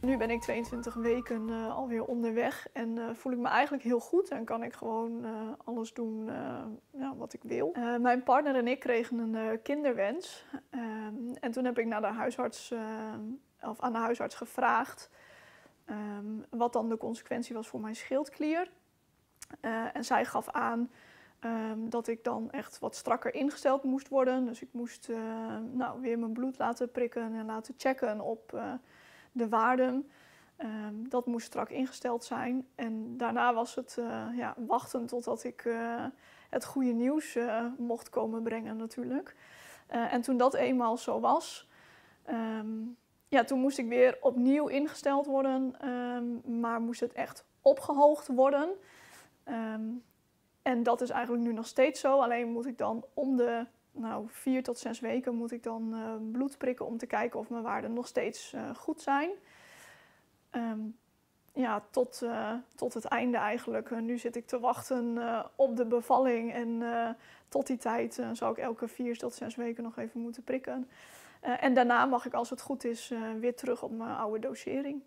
Nu ben ik 22 weken alweer onderweg en voel ik me eigenlijk heel goed en kan ik gewoon alles doen ja, wat ik wil. Mijn partner en ik kregen een kinderwens en toen heb ik naar de huisarts, of aan de huisarts gevraagd wat dan de consequentie was voor mijn schildklier. En zij gaf aan dat ik dan echt wat strakker ingesteld moest worden. Dus ik moest weer mijn bloed laten prikken en laten checken op de waarden. Dat moest strak ingesteld zijn. En daarna was het wachten totdat ik het goede nieuws mocht komen brengen natuurlijk. En toen dat eenmaal zo was, toen moest ik weer opnieuw ingesteld worden. Maar moest het echt opgehoogd worden. En dat is eigenlijk nu nog steeds zo. Alleen moet ik dan om de 4 tot 6 weken moet ik dan bloed prikken om te kijken of mijn waarden nog steeds goed zijn. Tot het einde eigenlijk. Nu zit ik te wachten op de bevalling en tot die tijd zou ik elke 4 tot 6 weken nog even moeten prikken. En daarna mag ik, als het goed is, weer terug op mijn oude dosering.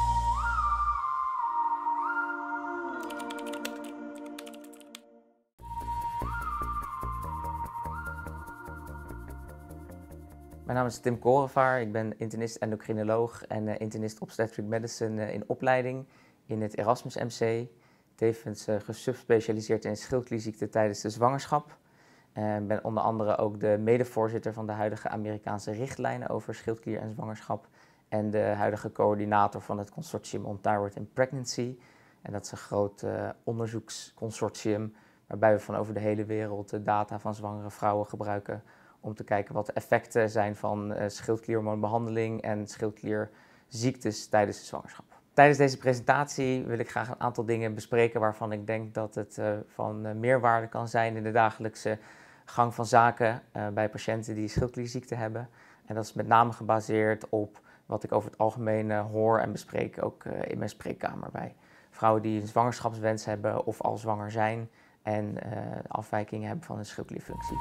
Mijn naam is Tim Korevaar, ik ben internist-endocrinoloog en internist obstetric medicine in opleiding in het Erasmus MC. Tevens gesubspecialiseerd in schildklierziekte tijdens de zwangerschap. Ik ben onder andere ook de medevoorzitter van de huidige Amerikaanse richtlijnen over schildklier en zwangerschap en de huidige coördinator van het consortium on Thyroid and Pregnancy. En dat is een groot onderzoeksconsortium waarbij we van over de hele wereld de data van zwangere vrouwen gebruiken om te kijken wat de effecten zijn van schildklierhormoonbehandeling en schildklierziektes tijdens de zwangerschap. Tijdens deze presentatie wil ik graag een aantal dingen bespreken waarvan ik denk dat het van meerwaarde kan zijn in de dagelijkse gang van zaken bij patiënten die schildklierziekte hebben. En dat is met name gebaseerd op wat ik over het algemeen hoor en bespreek ook in mijn spreekkamer bij vrouwen die een zwangerschapswens hebben of al zwanger zijn en afwijkingen hebben van hun schildklierfunctie.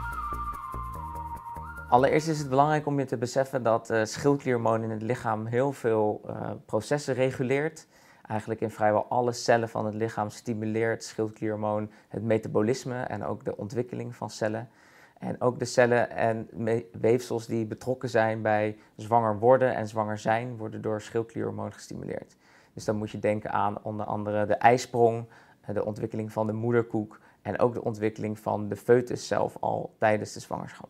Allereerst is het belangrijk om je te beseffen dat schildklierhormoon in het lichaam heel veel processen reguleert. Eigenlijk in vrijwel alle cellen van het lichaam stimuleert schildklierhormoon het metabolisme en ook de ontwikkeling van cellen. En ook de cellen en weefsels die betrokken zijn bij zwanger worden en zwanger zijn, worden door schildklierhormoon gestimuleerd. Dus dan moet je denken aan onder andere de eisprong, de ontwikkeling van de moederkoek en ook de ontwikkeling van de foetus zelf al tijdens de zwangerschap.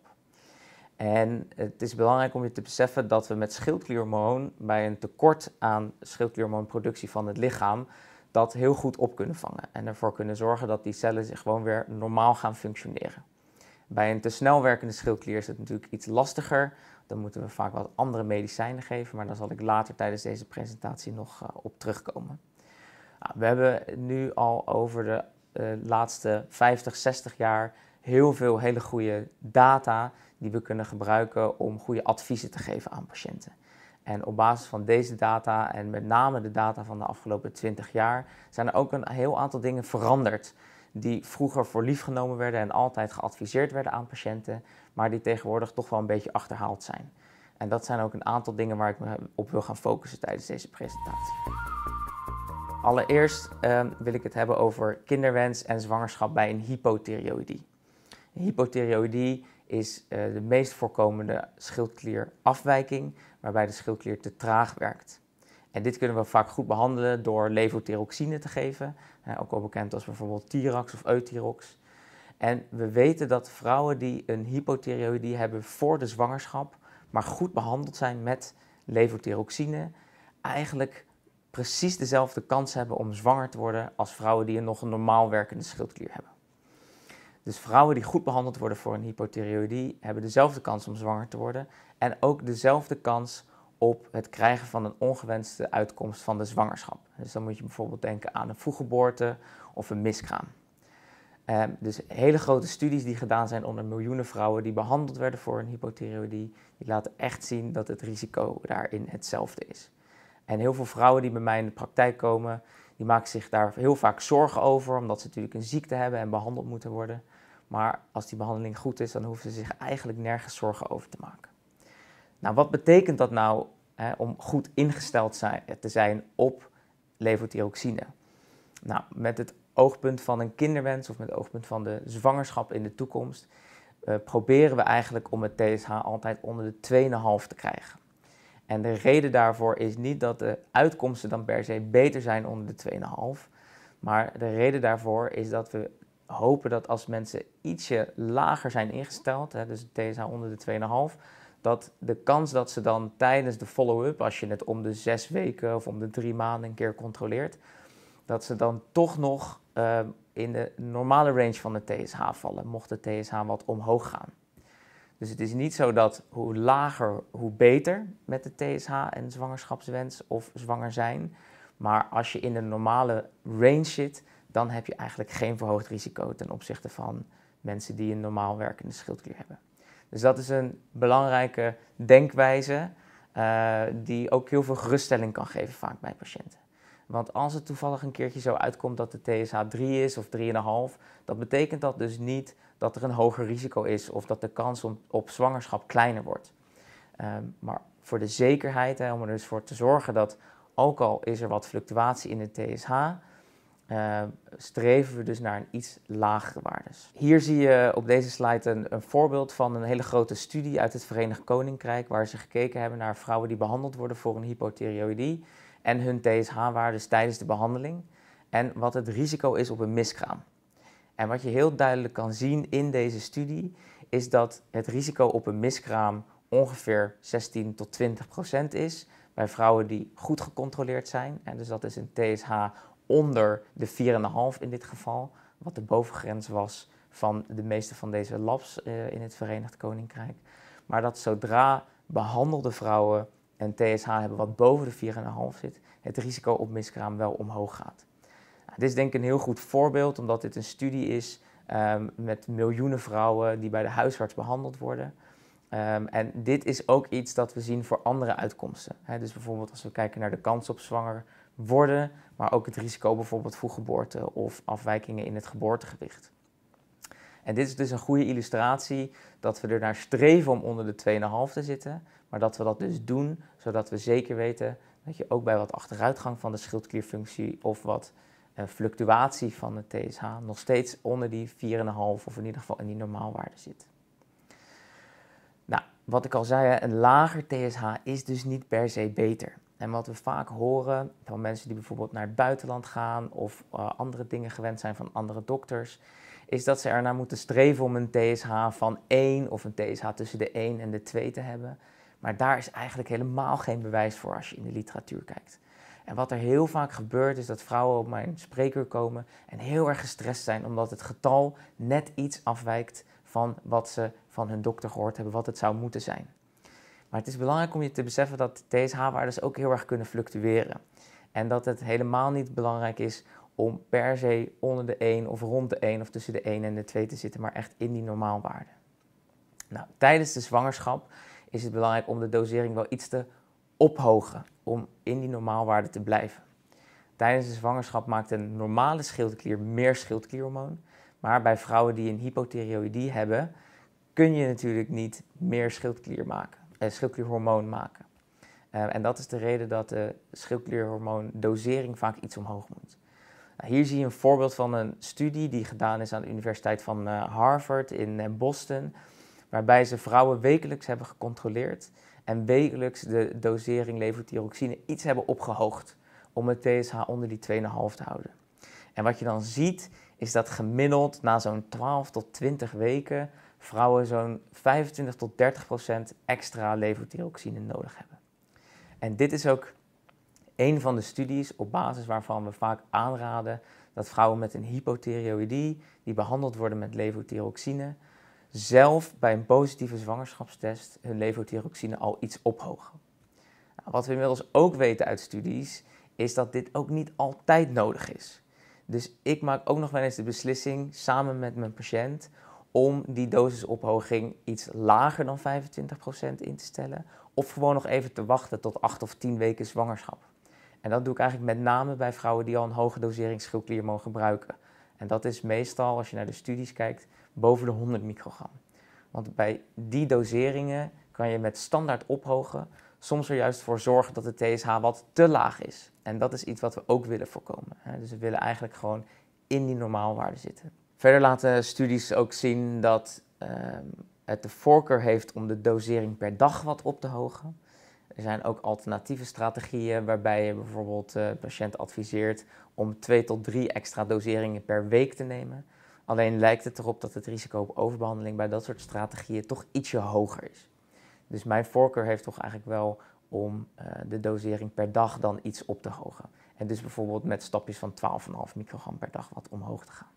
En het is belangrijk om je te beseffen dat we met schildklierhormoon bij een tekort aan schildklierhormoonproductie van het lichaam dat heel goed op kunnen vangen en ervoor kunnen zorgen dat die cellen zich gewoon weer normaal gaan functioneren. Bij een te snel werkende schildklier is het natuurlijk iets lastiger. Dan moeten we vaak wat andere medicijnen geven, maar daar zal ik later tijdens deze presentatie nog op terugkomen. We hebben nu al over de laatste 50, 60 jaar heel veel hele goede data die we kunnen gebruiken om goede adviezen te geven aan patiënten. En op basis van deze data en met name de data van de afgelopen 20 jaar zijn er ook een heel aantal dingen veranderd die vroeger voor lief genomen werden en altijd geadviseerd werden aan patiënten, maar die tegenwoordig toch wel een beetje achterhaald zijn. En dat zijn ook een aantal dingen waar ik me op wil gaan focussen tijdens deze presentatie. Allereerst wil ik het hebben over kinderwens en zwangerschap bij een hypothyreoïdie. Een hypothyreoïdie is de meest voorkomende schildklierafwijking waarbij de schildklier te traag werkt. En dit kunnen we vaak goed behandelen door levothyroxine te geven, ook wel bekend als bijvoorbeeld Tirax of Euthyrox. En we weten dat vrouwen die een hypothyreoïdie hebben voor de zwangerschap, maar goed behandeld zijn met levothyroxine, eigenlijk precies dezelfde kans hebben om zwanger te worden als vrouwen die nog een normaal werkende schildklier hebben. Dus vrouwen die goed behandeld worden voor een hypothyreoïdie hebben dezelfde kans om zwanger te worden en ook dezelfde kans op het krijgen van een ongewenste uitkomst van de zwangerschap. Dus dan moet je bijvoorbeeld denken aan een vroeggeboorte of een miskraam. Dus hele grote studies die gedaan zijn onder miljoenen vrouwen die behandeld werden voor een hypothyreoïdie, die laten echt zien dat het risico daarin hetzelfde is. En heel veel vrouwen die bij mij in de praktijk komen, die maken zich daar heel vaak zorgen over, omdat ze natuurlijk een ziekte hebben en behandeld moeten worden. Maar als die behandeling goed is, dan hoeven ze zich eigenlijk nergens zorgen over te maken. Nou, wat betekent dat nou om goed ingesteld te zijn op levothyroxine. Nou, met het oogpunt van een kinderwens of met het oogpunt van de zwangerschap in de toekomst proberen we eigenlijk om het TSH altijd onder de 2,5 te krijgen. En de reden daarvoor is niet dat de uitkomsten dan per se beter zijn onder de 2,5. Maar de reden daarvoor is dat we hopen dat als mensen ietsje lager zijn ingesteld, dus het TSH onder de 2,5, dat de kans dat ze dan tijdens de follow-up, als je het om de 6 weken of om de 3 maanden een keer controleert, dat ze dan toch nog in de normale range van de TSH vallen, mocht de TSH wat omhoog gaan. Dus het is niet zo dat hoe lager, hoe beter met de TSH en zwangerschapswens of zwanger zijn. Maar als je in de normale range zit, dan heb je eigenlijk geen verhoogd risico ten opzichte van mensen die een normaal werkende schildklier hebben. Dus dat is een belangrijke denkwijze die ook heel veel geruststelling kan geven vaak bij patiënten. Want als het toevallig een keertje zo uitkomt dat de TSH 3 is of 3,5, dan betekent dat dus niet dat er een hoger risico is of dat de kans op zwangerschap kleiner wordt. Maar voor de zekerheid, om er dus voor te zorgen dat ook al is er wat fluctuatie in de TSH, streven we dus naar een iets lagere waardes. Hier zie je op deze slide een voorbeeld van een hele grote studie uit het Verenigd Koninkrijk, waar ze gekeken hebben naar vrouwen die behandeld worden voor een hypothyreoïdie en hun TSH-waardes tijdens de behandeling en wat het risico is op een miskraam. En wat je heel duidelijk kan zien in deze studie is dat het risico op een miskraam ongeveer 16 tot 20% is bij vrouwen die goed gecontroleerd zijn. En dus dat is een TSH onder de 4,5 in dit geval, wat de bovengrens was van de meeste van deze labs in het Verenigd Koninkrijk. Maar dat zodra behandelde vrouwen een TSH hebben wat boven de 4,5 zit, het risico op miskraam wel omhoog gaat. Nou, dit is denk ik een heel goed voorbeeld, omdat dit een studie is met miljoenen vrouwen die bij de huisarts behandeld worden. En dit is ook iets dat we zien voor andere uitkomsten. Dus bijvoorbeeld als we kijken naar de kans op zwanger worden, maar ook het risico bijvoorbeeld vroeggeboorte of afwijkingen in het geboortegewicht. En dit is dus een goede illustratie dat we er naar streven om onder de 2,5 te zitten, maar dat we dat dus doen zodat we zeker weten dat je ook bij wat achteruitgang van de schildklierfunctie of wat fluctuatie van de TSH nog steeds onder die 4,5 of in ieder geval in die normaalwaarde zit. Nou, wat ik al zei, een lager TSH is dus niet per se beter. En wat we vaak horen van mensen die bijvoorbeeld naar het buitenland gaan of andere dingen gewend zijn van andere dokters, is dat ze ernaar moeten streven om een TSH van 1 of een TSH tussen de 1 en de 2 te hebben. Maar daar is eigenlijk helemaal geen bewijs voor als je in de literatuur kijkt. En wat er heel vaak gebeurt is dat vrouwen op mijn spreekuur komen en heel erg gestrest zijn omdat het getal net iets afwijkt van wat ze van hun dokter gehoord hebben, wat het zou moeten zijn. Maar het is belangrijk om je te beseffen dat TSH-waardes ook heel erg kunnen fluctueren. En dat het helemaal niet belangrijk is om per se onder de 1 of rond de 1 of tussen de 1 en de 2 te zitten, maar echt in die normaalwaarde. Nou, tijdens de zwangerschap is het belangrijk om de dosering wel iets te ophogen, om in die normaalwaarde te blijven. Tijdens de zwangerschap maakt een normale schildklier meer schildklierhormoon, maar bij vrouwen die een hypothyreoïdie hebben, kun je natuurlijk niet meer schildklierhormoon maken. En dat is de reden dat de schildklierhormoondosering vaak iets omhoog moet. Nou, hier zie je een voorbeeld van een studie die gedaan is aan de Universiteit van Harvard in Boston, waarbij ze vrouwen wekelijks hebben gecontroleerd en wekelijks de dosering levothyroxine iets hebben opgehoogd om het TSH onder die 2,5 te houden. En wat je dan ziet is dat gemiddeld na zo'n 12 tot 20 weken vrouwen zo'n 25 tot 30% extra levothyroxine nodig hebben. En dit is ook een van de studies op basis waarvan we vaak aanraden dat vrouwen met een hypothyreoïdie die behandeld worden met levothyroxine zelf bij een positieve zwangerschapstest hun levothyroxine al iets ophogen. Nou, wat we inmiddels ook weten uit studies is dat dit ook niet altijd nodig is. Dus ik maak ook nog wel eens de beslissing samen met mijn patiënt om die dosisophoging iets lager dan 25% in te stellen of gewoon nog even te wachten tot 8 of 10 weken zwangerschap. En dat doe ik eigenlijk met name bij vrouwen die al een hoge dosering schildklierhormoon gebruiken. En dat is meestal, als je naar de studies kijkt, boven de 100 microgram. Want bij die doseringen kan je met standaard ophogen soms er juist voor zorgen dat de TSH wat te laag is. En dat is iets wat we ook willen voorkomen. Dus we willen eigenlijk gewoon in die normaalwaarde zitten. Verder laten studies ook zien dat het de voorkeur heeft om de dosering per dag wat op te hogen. Er zijn ook alternatieve strategieën waarbij je bijvoorbeeld de patiënt adviseert om 2 tot 3 extra doseringen per week te nemen. Alleen lijkt het erop dat het risico op overbehandeling bij dat soort strategieën toch ietsje hoger is. Dus mijn voorkeur heeft toch eigenlijk wel om de dosering per dag dan iets op te hogen. En dus bijvoorbeeld met stapjes van 12,5 microgram per dag wat omhoog te gaan.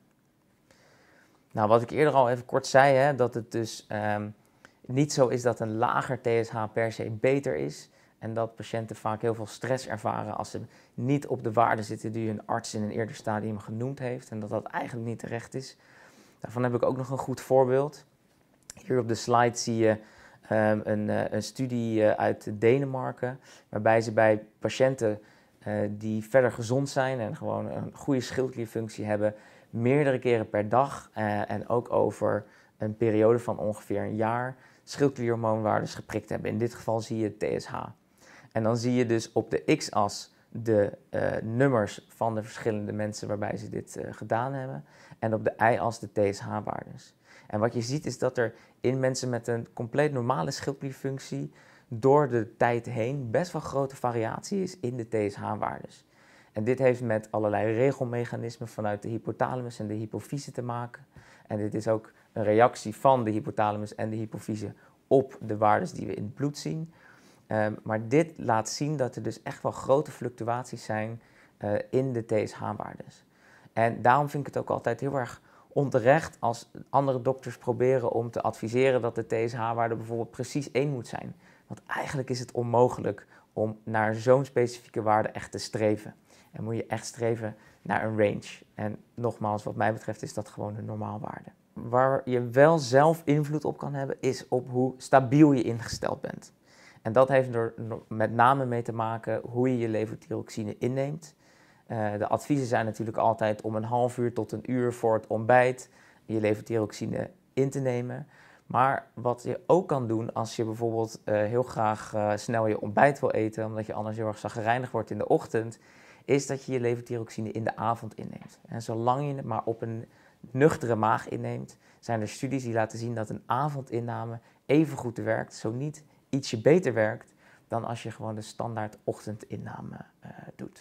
Nou, wat ik eerder al even kort zei, hè, dat het dus niet zo is dat een lager TSH per se beter is. En dat patiënten vaak heel veel stress ervaren als ze niet op de waarde zitten die hun arts in een eerder stadium genoemd heeft. En dat dat eigenlijk niet terecht is. Daarvan heb ik ook nog een goed voorbeeld. Hier op de slide zie je een studie uit Denemarken, waarbij ze bij patiënten die verder gezond zijn en gewoon een goede schildklierfunctie hebben, meerdere keren per dag en ook over een periode van ongeveer een jaar schildklierhormoonwaardes geprikt hebben. In dit geval zie je TSH. En dan zie je dus op de x-as de nummers van de verschillende mensen waarbij ze dit gedaan hebben en op de y-as de TSH-waardes. En wat je ziet is dat er in mensen met een compleet normale schildklierfunctie door de tijd heen best wel grote variatie is in de TSH-waardes. En dit heeft met allerlei regelmechanismen vanuit de hypothalamus en de hypofyse te maken. En dit is ook een reactie van de hypothalamus en de hypofyse op de waardes die we in het bloed zien. Maar dit laat zien dat er dus echt wel grote fluctuaties zijn in de TSH-waardes. En daarom vind ik het ook altijd heel erg onterecht als andere dokters proberen om te adviseren dat de TSH-waarde bijvoorbeeld precies 1 moet zijn. Want eigenlijk is het onmogelijk om naar zo'n specifieke waarde echt te streven. En moet je echt streven naar een range. En nogmaals, wat mij betreft is dat gewoon een normaalwaarde. Waar je wel zelf invloed op kan hebben, is op hoe stabiel je ingesteld bent. En dat heeft er met name mee te maken hoe je je levothyroxine inneemt. De adviezen zijn natuurlijk altijd om een half uur tot een uur voor het ontbijt je levothyroxine in te nemen. Maar wat je ook kan doen als je bijvoorbeeld heel graag snel je ontbijt wil eten, omdat je anders heel erg chagrijnig wordt in de ochtend, is dat je je levothyroxine in de avond inneemt. En zolang je het maar op een nuchtere maag inneemt, zijn er studies die laten zien dat een avondinname even goed werkt, zo niet ietsje beter werkt dan als je gewoon de standaard ochtendinname doet.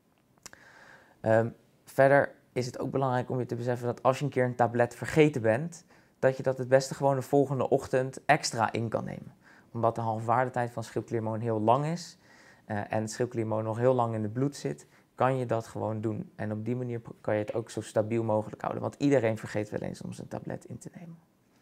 Verder is het ook belangrijk om je te beseffen dat als je een keer een tablet vergeten bent, dat je dat het beste gewoon de volgende ochtend extra in kan nemen. Omdat de halfwaardetijd van schildklierhormoon heel lang is en het schildklierhormoon nog heel lang in het bloed zit, kan je dat gewoon doen. En op die manier kan je het ook zo stabiel mogelijk houden. Want iedereen vergeet wel eens om zijn tablet in te nemen.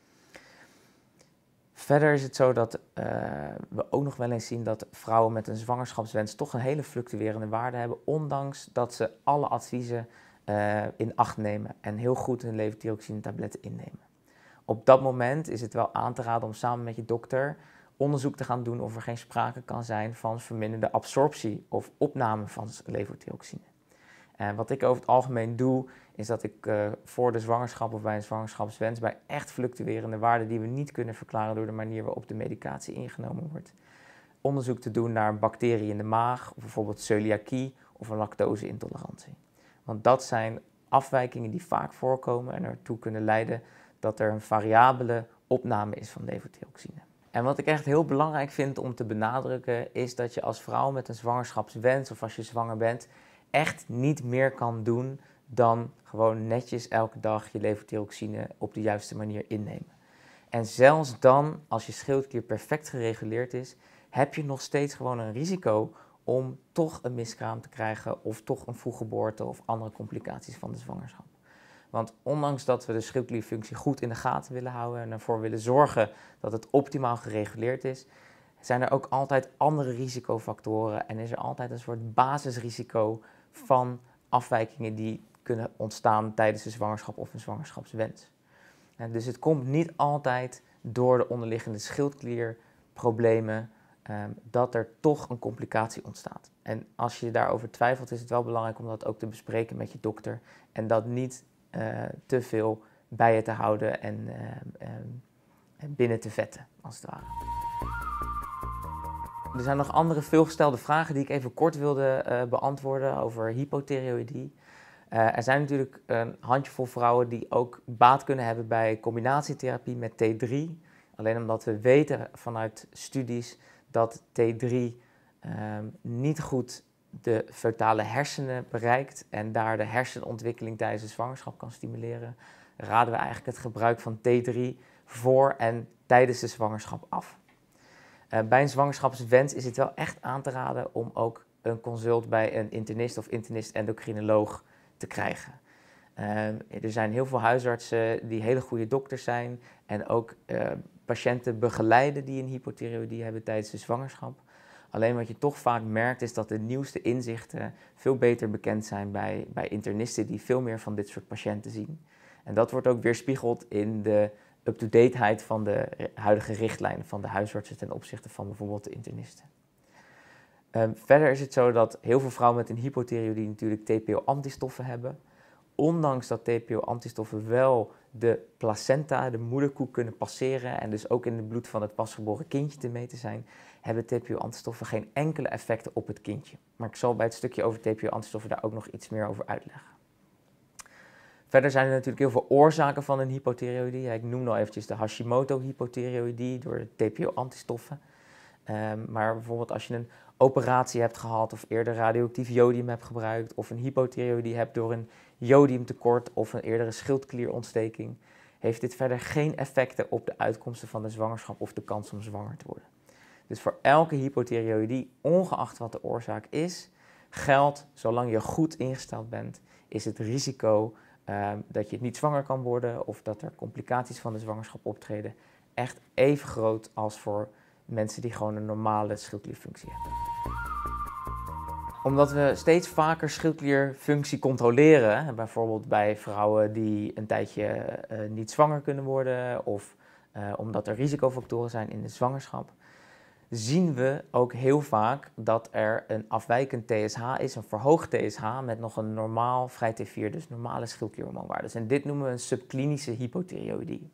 Verder is het zo dat we ook nog wel eens zien dat vrouwen met een zwangerschapswens toch een hele fluctuerende waarde hebben, ondanks dat ze alle adviezen in acht nemen en heel goed hun levothyroxine tabletten innemen. Op dat moment is het wel aan te raden om samen met je dokter onderzoek te gaan doen of er geen sprake kan zijn van verminderde absorptie of opname van levothyroxine. En wat ik over het algemeen doe, is dat ik voor de zwangerschap of bij een zwangerschapswens bij echt fluctuerende waarden die we niet kunnen verklaren door de manier waarop de medicatie ingenomen wordt, onderzoek te doen naar een bacterie in de maag, of bijvoorbeeld celiakie of een lactoseintolerantie. Want dat zijn afwijkingen die vaak voorkomen en ertoe kunnen leiden dat er een variabele opname is van levothyroxine. En wat ik echt heel belangrijk vind om te benadrukken, is dat je als vrouw met een zwangerschapswens of als je zwanger bent, echt niet meer kan doen dan gewoon netjes elke dag je levothyroxine op de juiste manier innemen. En zelfs dan, als je schildklier perfect gereguleerd is, heb je nog steeds gewoon een risico om toch een miskraam te krijgen of toch een vroeggeboorte of andere complicaties van de zwangerschap. Want ondanks dat we de schildklierfunctie goed in de gaten willen houden en ervoor willen zorgen dat het optimaal gereguleerd is, zijn er ook altijd andere risicofactoren en is er altijd een soort basisrisico van afwijkingen die kunnen ontstaan tijdens de zwangerschap of een zwangerschapswens. En dus het komt niet altijd door de onderliggende schildklierproblemen dat er toch een complicatie ontstaat. En als je daarover twijfelt, is het wel belangrijk om dat ook te bespreken met je dokter en dat niet te veel bij je te houden en binnen te vetten, als het ware. Er zijn nog andere veelgestelde vragen die ik even kort wilde beantwoorden over hypothyreoïdie. Er zijn natuurlijk een handjevol vrouwen die ook baat kunnen hebben bij combinatietherapie met T3. Alleen omdat we weten vanuit studies dat T3 niet goed de fœtale hersenen bereikt en daar de hersenontwikkeling tijdens de zwangerschap kan stimuleren, raden we eigenlijk het gebruik van T3 voor en tijdens de zwangerschap af. Bij een zwangerschapswens is het wel echt aan te raden om ook een consult bij een internist of internist-endocrinoloog te krijgen. Er zijn heel veel huisartsen die hele goede dokters zijn en ook patiënten begeleiden die een hypothyreoïdie hebben tijdens de zwangerschap. Alleen wat je toch vaak merkt is dat de nieuwste inzichten veel beter bekend zijn bij internisten die veel meer van dit soort patiënten zien. En dat wordt ook weerspiegeld in de up-to-dateheid van de huidige richtlijnen van de huisartsen ten opzichte van bijvoorbeeld de internisten. Verder is het zo dat heel veel vrouwen met een hypothyreoïdie natuurlijk TPO-antistoffen hebben. Ondanks dat TPO-antistoffen wel de placenta, de moederkoek, kunnen passeren en dus ook in het bloed van het pasgeboren kindje te meten zijn, hebben TPO-antistoffen geen enkele effecten op het kindje. Maar ik zal bij het stukje over TPO-antistoffen daar ook nog iets meer over uitleggen. Verder zijn er natuurlijk heel veel oorzaken van een hypothyreoïdie. Ja, ik noem al eventjes de Hashimoto-hypothyreoïdie door de TPO-antistoffen. Maar bijvoorbeeld als je een operatie hebt gehad of eerder radioactief jodium hebt gebruikt of een hypothyreoïdie hebt door een jodiumtekort of een eerdere schildklierontsteking, heeft dit verder geen effecten op de uitkomsten van de zwangerschap of de kans om zwanger te worden. Dus voor elke hypothyreoïdie, ongeacht wat de oorzaak is, geldt, zolang je goed ingesteld bent, is het risico dat je niet zwanger kan worden of dat er complicaties van de zwangerschap optreden echt even groot als voor mensen die gewoon een normale schildklierfunctie hebben. Omdat we steeds vaker schildklierfunctie controleren, bijvoorbeeld bij vrouwen die een tijdje niet zwanger kunnen worden of omdat er risicofactoren zijn in de zwangerschap, zien we ook heel vaak dat er een afwijkend TSH is, een verhoogd TSH met nog een normaal vrij T4, dus normale schildklierhormoonwaardes. En dit noemen we een subklinische hypothyreoïdie.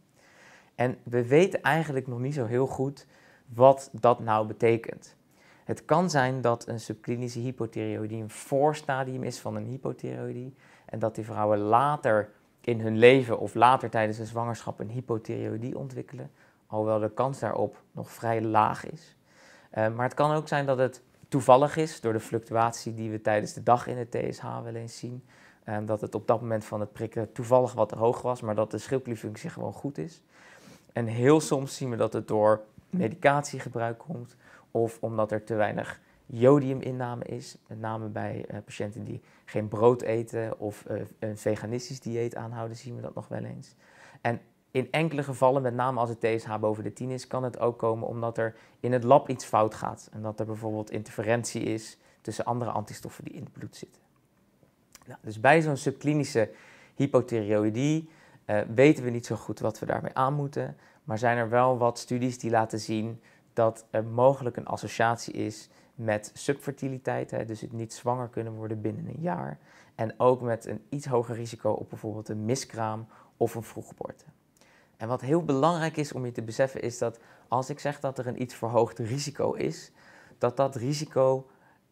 En we weten eigenlijk nog niet zo heel goed wat dat nou betekent. Het kan zijn dat een subklinische hypothyreoïdie een voorstadium is van een hypothyreoïdie en dat die vrouwen later in hun leven of later tijdens de zwangerschap een hypothyreoïdie ontwikkelen, alhoewel de kans daarop nog vrij laag is. Maar het kan ook zijn dat het toevallig is door de fluctuatie die we tijdens de dag in het TSH wel eens zien. Dat het op dat moment van het prikken toevallig wat te hoog was, maar dat de schildklierfunctie gewoon goed is. En heel soms zien we dat het door medicatiegebruik komt of omdat er te weinig jodiuminname is. Met name bij patiënten die geen brood eten of een veganistisch dieet aanhouden zien we dat nog wel eens. En in enkele gevallen, met name als het TSH boven de 10 is, kan het ook komen omdat er in het lab iets fout gaat. En dat er bijvoorbeeld interferentie is tussen andere antistoffen die in het bloed zitten. Nou, dus bij zo'n subklinische hypothyreoïdie weten we niet zo goed wat we daarmee aan moeten. Maar zijn er wel wat studies die laten zien dat er mogelijk een associatie is met subfertiliteit. Dus het niet zwanger kunnen worden binnen een jaar. En ook met een iets hoger risico op bijvoorbeeld een miskraam of een vroeggeboorte. En wat heel belangrijk is om je te beseffen is dat als ik zeg dat er een iets verhoogd risico is, dat dat risico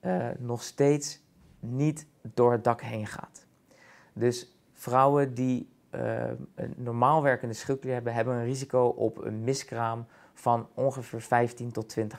nog steeds niet door het dak heen gaat. Dus vrouwen die een normaal werkende schildklier hebben, hebben een risico op een miskraam van ongeveer 15 tot 20%.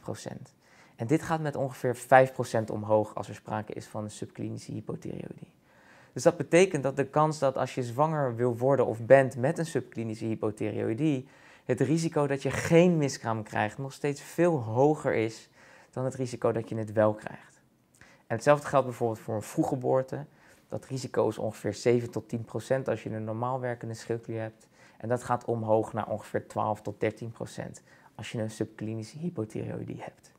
En dit gaat met ongeveer 5% omhoog als er sprake is van een subklinische hypothyreoïdie. Dus dat betekent dat de kans dat als je zwanger wil worden of bent met een subklinische hypothyreoïdie, het risico dat je geen miskraam krijgt nog steeds veel hoger is dan het risico dat je het wel krijgt. En hetzelfde geldt bijvoorbeeld voor een vroeggeboorte. Dat risico is ongeveer 7 tot 10% als je een normaal werkende schildklier hebt. En dat gaat omhoog naar ongeveer 12 tot 13% als je een subklinische hypothyreoïdie hebt.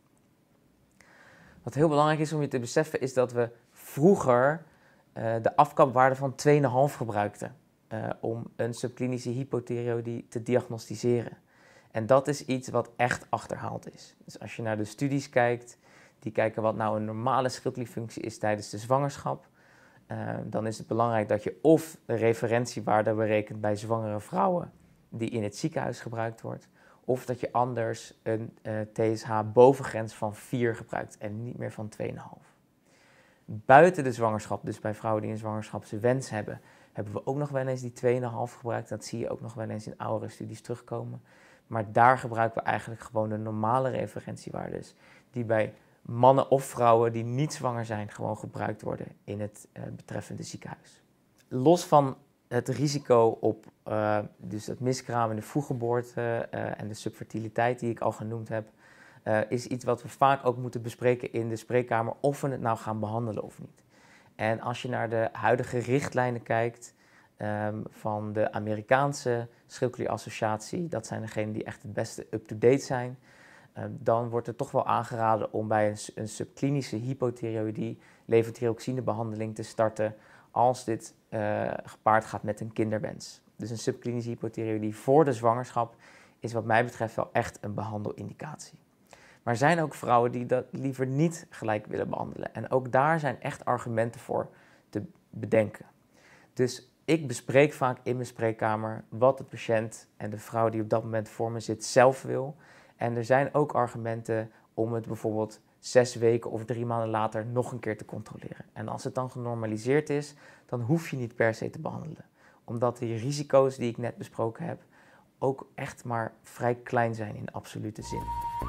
Wat heel belangrijk is om je te beseffen is dat we vroeger de afkapwaarde van 2,5 gebruikten om een subklinische hypothyreoïdie te diagnosticeren. En dat is iets wat echt achterhaald is. Dus als je naar de studies kijkt, die kijken wat nou een normale schildklierfunctie is tijdens de zwangerschap, dan is het belangrijk dat je of de referentiewaarde berekent bij zwangere vrouwen die in het ziekenhuis gebruikt wordt, of dat je anders een TSH-bovengrens van 4 gebruikt en niet meer van 2,5. Buiten de zwangerschap, dus bij vrouwen die een zwangerschapswens hebben, hebben we ook nog wel eens die 2,5 gebruikt. Dat zie je ook nog wel eens in oudere studies terugkomen. Maar daar gebruiken we eigenlijk gewoon de normale referentiewaardes die bij mannen of vrouwen die niet zwanger zijn gewoon gebruikt worden in het betreffende ziekenhuis. Los van het risico op dus het miskraam, de vroeggeboorte en de subfertiliteit die ik al genoemd heb, is iets wat we vaak ook moeten bespreken in de spreekkamer of we het nou gaan behandelen of niet. En als je naar de huidige richtlijnen kijkt van de Amerikaanse schildklierassociatie, dat zijn degenen die echt het beste up-to-date zijn, dan wordt er toch wel aangeraden om bij een subklinische hypothyreoïdie levothyroxinebehandeling te starten als dit gepaard gaat met een kinderwens. Dus een subklinische hypothyreoïdie voor de zwangerschap is wat mij betreft wel echt een behandelindicatie. Maar er zijn ook vrouwen die dat liever niet gelijk willen behandelen. En ook daar zijn echt argumenten voor te bedenken. Dus ik bespreek vaak in mijn spreekkamer wat de patiënt en de vrouw die op dat moment voor me zit zelf wil. En er zijn ook argumenten om het bijvoorbeeld 6 weken of 3 maanden later nog een keer te controleren. En als het dan genormaliseerd is, dan hoef je niet per se te behandelen. Omdat die risico's die ik net besproken heb ook echt maar vrij klein zijn in absolute zin.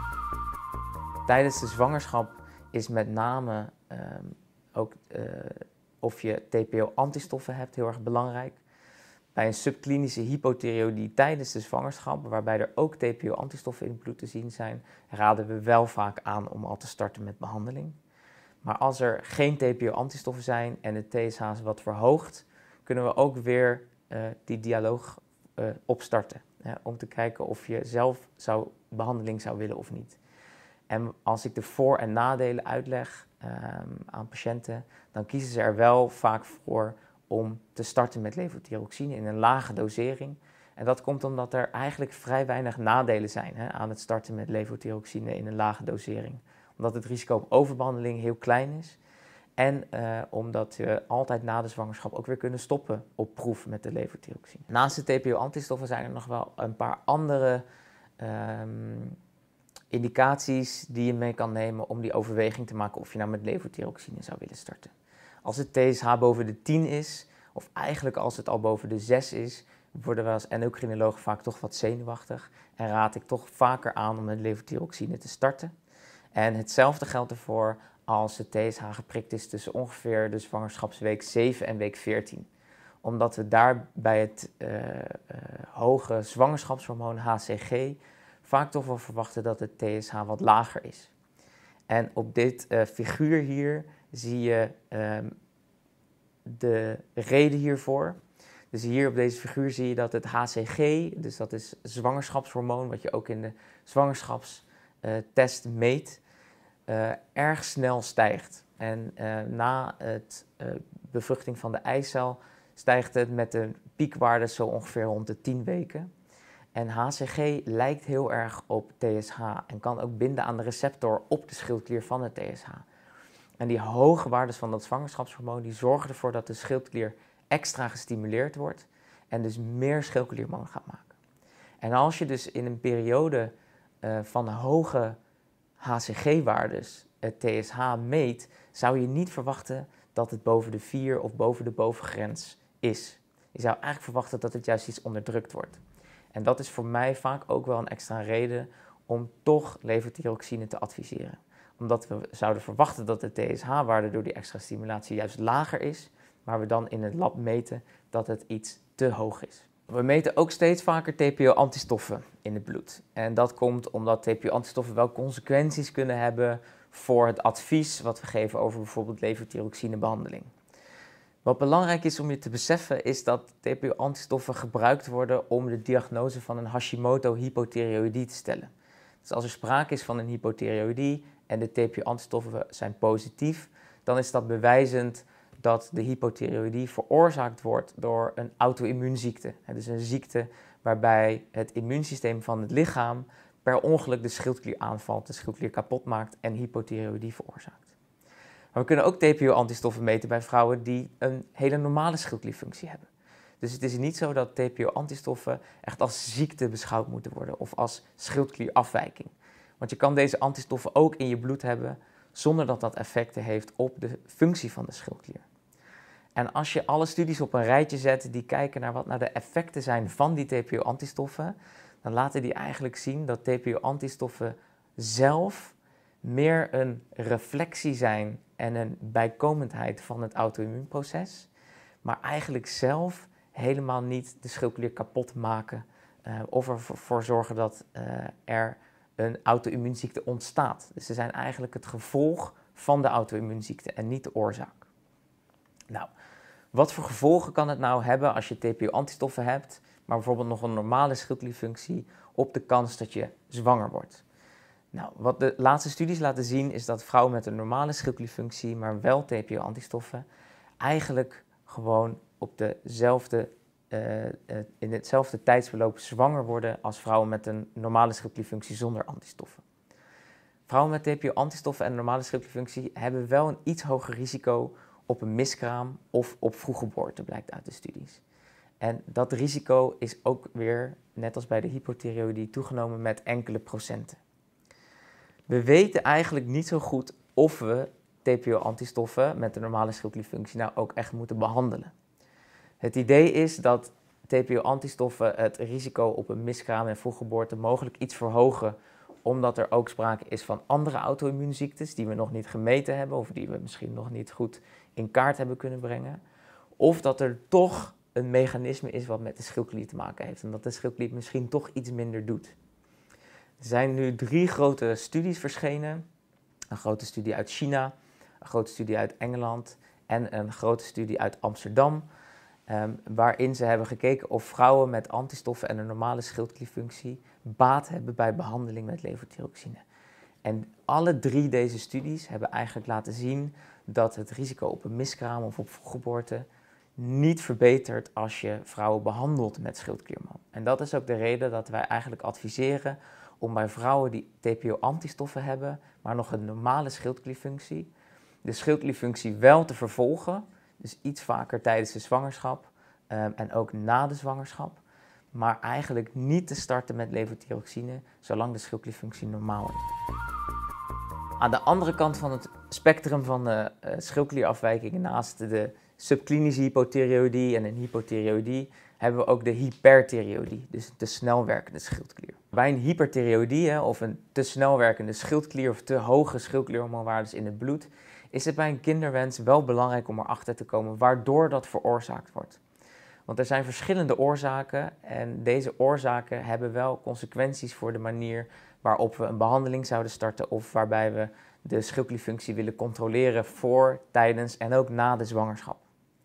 Tijdens de zwangerschap is met name ook of je TPO-antistoffen hebt heel erg belangrijk. Bij een subklinische hypothyreoïdie tijdens de zwangerschap, waarbij er ook TPO-antistoffen in het bloed te zien zijn, raden we wel vaak aan om al te starten met behandeling. Maar als er geen TPO-antistoffen zijn en de TSH is wat verhoogd, kunnen we ook weer die dialoog opstarten. Om te kijken of je zelf behandeling zou willen of niet. En als ik de voor- en nadelen uitleg aan patiënten, dan kiezen ze er wel vaak voor om te starten met levothyroxine in een lage dosering. En dat komt omdat er eigenlijk vrij weinig nadelen zijn aan het starten met levothyroxine in een lage dosering. Omdat het risico op overbehandeling heel klein is. En omdat we altijd na de zwangerschap ook weer kunnen stoppen op proef met de levothyroxine. Naast de TPO-antistoffen zijn er nog wel een paar andere indicaties die je mee kan nemen om die overweging te maken of je nou met levothyroxine zou willen starten. Als het TSH boven de 10 is, of eigenlijk als het al boven de 6 is, worden we als endocrinoloog vaak toch wat zenuwachtig en raad ik toch vaker aan om met levothyroxine te starten. En hetzelfde geldt ervoor als het TSH geprikt is tussen ongeveer de zwangerschapsweek 7 en week 14. Omdat we daar bij het hoge zwangerschapshormoon HCG vaak toch wel verwachten dat het TSH wat lager is. En op dit figuur hier zie je de reden hiervoor. Dus hier op deze figuur zie je dat het HCG, dus dat is zwangerschapshormoon, wat je ook in de zwangerschapstest meet, erg snel stijgt. En na het bevruchting van de eicel stijgt het met een piekwaarde zo ongeveer rond de 10 weken. En HCG lijkt heel erg op TSH en kan ook binden aan de receptor op de schildklier van het TSH. En die hoge waardes van dat zwangerschapshormoon die zorgen ervoor dat de schildklier extra gestimuleerd wordt en dus meer schildklierhormoon gaat maken. En als je dus in een periode van hoge HCG-waardes het TSH meet, zou je niet verwachten dat het boven de 4 of boven de bovengrens is. Je zou eigenlijk verwachten dat het juist iets onderdrukt wordt. En dat is voor mij vaak ook wel een extra reden om toch levothyroxine te adviseren. Omdat we zouden verwachten dat de TSH-waarde door die extra stimulatie juist lager is, maar we dan in het lab meten dat het iets te hoog is. We meten ook steeds vaker TPO-antistoffen in het bloed. En dat komt omdat TPO-antistoffen wel consequenties kunnen hebben voor het advies wat we geven over bijvoorbeeld levothyroxinebehandeling. Wat belangrijk is om je te beseffen is dat TPO-antistoffen gebruikt worden om de diagnose van een Hashimoto-hypothyreoïdie te stellen. Dus als er sprake is van een hypothyreoïdie en de TPO-antistoffen zijn positief, dan is dat bewijzend dat de hypothyreoïdie veroorzaakt wordt door een auto-immuunziekte. Dus een ziekte waarbij het immuunsysteem van het lichaam per ongeluk de schildklier aanvalt, de schildklier kapot maakt en hypothyreoïdie veroorzaakt. Maar we kunnen ook TPO-antistoffen meten bij vrouwen die een hele normale schildklierfunctie hebben. Dus het is niet zo dat TPO-antistoffen echt als ziekte beschouwd moeten worden of als schildklierafwijking. Want je kan deze antistoffen ook in je bloed hebben zonder dat dat effecten heeft op de functie van de schildklier. En als je alle studies op een rijtje zet die kijken naar wat nou de effecten zijn van die TPO-antistoffen, dan laten die eigenlijk zien dat TPO-antistoffen zelf meer een reflectie zijn en een bijkomendheid van het auto-immuunproces, maar eigenlijk zelf helemaal niet de schildklier kapot maken of ervoor zorgen dat er een auto-immuunziekte ontstaat. Dus ze zijn eigenlijk het gevolg van de auto-immuunziekte en niet de oorzaak. Nou, wat voor gevolgen kan het nou hebben als je TPO-antistoffen hebt, maar bijvoorbeeld nog een normale schildklierfunctie op de kans dat je zwanger wordt? Nou, wat de laatste studies laten zien is dat vrouwen met een normale schildklierfunctie, maar wel TPO-antistoffen, eigenlijk gewoon op in hetzelfde tijdsverloop zwanger worden als vrouwen met een normale schildklierfunctie zonder antistoffen. Vrouwen met TPO-antistoffen en een normale schildklierfunctie hebben wel een iets hoger risico op een miskraam of op vroeggeboorte, blijkt uit de studies. En dat risico is ook weer, net als bij de hypothyreoïdie, toegenomen met enkele procenten. We weten eigenlijk niet zo goed of we TPO-antistoffen met de normale schildklierfunctie nou ook echt moeten behandelen. Het idee is dat TPO-antistoffen het risico op een miskraam en vroeggeboorte mogelijk iets verhogen, omdat er ook sprake is van andere auto-immuunziektes die we nog niet gemeten hebben of die we misschien nog niet goed in kaart hebben kunnen brengen. Of dat er toch een mechanisme is wat met de schildklier te maken heeft en dat de schildklier misschien toch iets minder doet. Er zijn nu 3 grote studies verschenen. Een grote studie uit China, een grote studie uit Engeland en een grote studie uit Amsterdam. Waarin ze hebben gekeken of vrouwen met antistoffen en een normale schildklierfunctie baat hebben bij behandeling met levothyroxine. En alle 3 deze studies hebben eigenlijk laten zien dat het risico op een miskraam of op vroeggeboorte niet verbetert als je vrouwen behandelt met schildklierhormoon. En dat is ook de reden dat wij eigenlijk adviseren om bij vrouwen die TPO-antistoffen hebben, maar nog een normale schildklierfunctie, de schildklierfunctie wel te vervolgen, dus iets vaker tijdens de zwangerschap en ook na de zwangerschap, maar eigenlijk niet te starten met levothyroxine zolang de schildklierfunctie normaal is. Aan de andere kant van het spectrum van de schildklierafwijkingen, naast de subklinische hypothyreoïdie en een hypothyreoïdie, hebben we ook de hyperthyreoïdie, dus de snel werkende schildklier. Bij een hyperthyreoïdie of een te snel werkende schildklier of te hoge schildklierhormoonwaardes in het bloed, is het bij een kinderwens wel belangrijk om erachter te komen waardoor dat veroorzaakt wordt. Want er zijn verschillende oorzaken en deze oorzaken hebben wel consequenties voor de manier waarop we een behandeling zouden starten of waarbij we de schildklierfunctie willen controleren voor, tijdens en ook na de zwangerschap.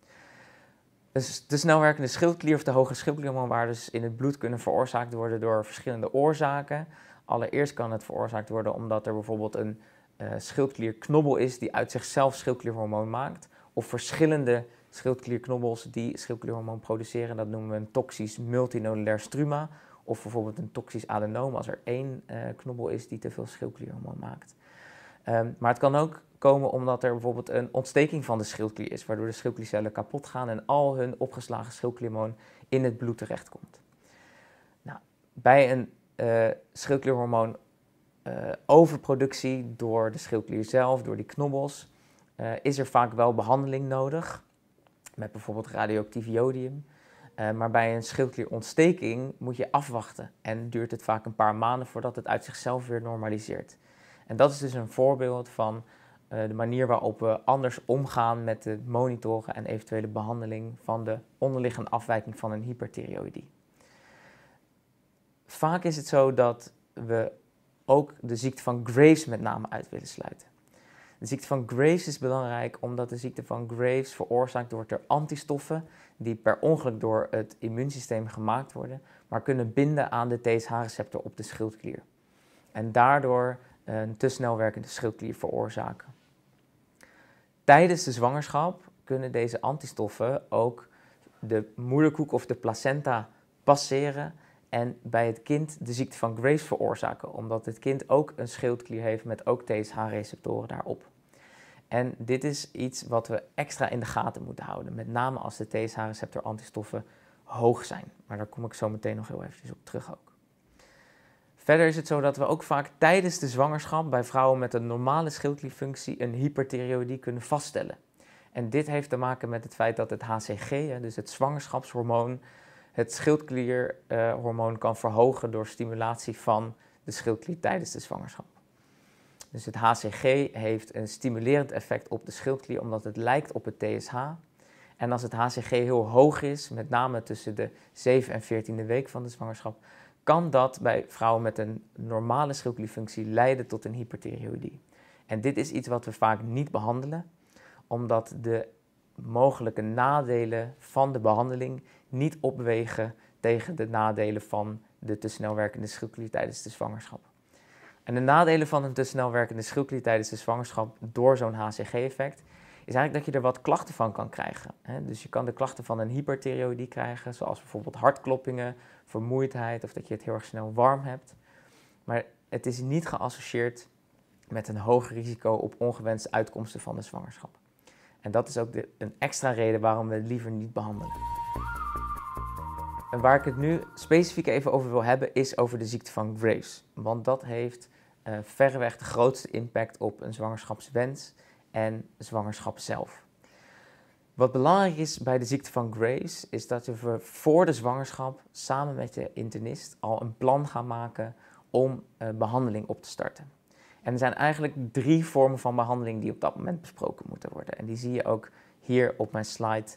Dus de snelwerkende schildklier of de hoge schildklierhormoonwaardes in het bloed kunnen veroorzaakt worden door verschillende oorzaken. Allereerst kan het veroorzaakt worden omdat er bijvoorbeeld een schildklierknobbel is die uit zichzelf schildklierhormoon maakt. Of verschillende schildklierknobbels die schildklierhormoon produceren. Dat noemen we een toxisch multinodulair struma. Of bijvoorbeeld een toxisch adenoom als er 1 knobbel is die te veel schildklierhormoon maakt. Maar het kan ook komen omdat er bijvoorbeeld een ontsteking van de schildklier is, waardoor de schildkliercellen kapot gaan en al hun opgeslagen schildklierhormoon in het bloed terechtkomt. Nou, bij een schildklierhormoon overproductie door de schildklier zelf, door die knobbels, is er vaak wel behandeling nodig, met bijvoorbeeld radioactief jodium. Maar bij een schildklierontsteking moet je afwachten en duurt het vaak een paar maanden voordat het uit zichzelf weer normaliseert. En dat is dus een voorbeeld van de manier waarop we anders omgaan met de monitoren en eventuele behandeling van de onderliggende afwijking van een hyperthyreoïdie. Vaak is het zo dat we ook de ziekte van Graves met name uit willen sluiten. De ziekte van Graves is belangrijk omdat de ziekte van Graves veroorzaakt wordt door antistoffen die per ongeluk door het immuunsysteem gemaakt worden, maar kunnen binden aan de TSH-receptor op de schildklier. En daardoor een te snel werkende schildklier veroorzaken. Tijdens de zwangerschap kunnen deze antistoffen ook de moederkoek of de placenta passeren en bij het kind de ziekte van Graves veroorzaken, omdat het kind ook een schildklier heeft met ook TSH-receptoren daarop. En dit is iets wat we extra in de gaten moeten houden, met name als de TSH-receptor antistoffen hoog zijn. Maar daar kom ik zo meteen nog heel eventjes op terug ook. Verder is het zo dat we ook vaak tijdens de zwangerschap bij vrouwen met een normale schildklierfunctie een hyperthyreoïdie kunnen vaststellen. En dit heeft te maken met het feit dat het HCG, dus het zwangerschapshormoon, het schildklierhormoon kan verhogen door stimulatie van de schildklier tijdens de zwangerschap. Dus het HCG heeft een stimulerend effect op de schildklier omdat het lijkt op het TSH. En als het HCG heel hoog is, met name tussen de 7e en 14e week van de zwangerschap, kan dat bij vrouwen met een normale schildklierfunctie leiden tot een hyperthyreoïdie. En dit is iets wat we vaak niet behandelen, omdat de mogelijke nadelen van de behandeling niet opwegen tegen de nadelen van de te snel werkende schildklier tijdens de zwangerschap. En de nadelen van een te snel werkende schildklier tijdens de zwangerschap door zo'n HCG-effect is eigenlijk dat je er wat klachten van kan krijgen. Dus je kan de klachten van een hyperthyreoïdie krijgen, zoals bijvoorbeeld hartkloppingen, vermoeidheid of dat je het heel erg snel warm hebt. Maar het is niet geassocieerd met een hoog risico op ongewenste uitkomsten van de zwangerschap. En dat is ook een extra reden waarom we het liever niet behandelen. En waar ik het nu specifiek even over wil hebben, is over de ziekte van Graves. Want dat heeft verreweg de grootste impact op een zwangerschapswens en zwangerschap zelf. Wat belangrijk is bij de ziekte van Graves, is dat we voor de zwangerschap samen met de internist al een plan gaan maken om behandeling op te starten. En er zijn eigenlijk 3 vormen van behandeling die op dat moment besproken moeten worden. En die zie je ook hier op mijn slide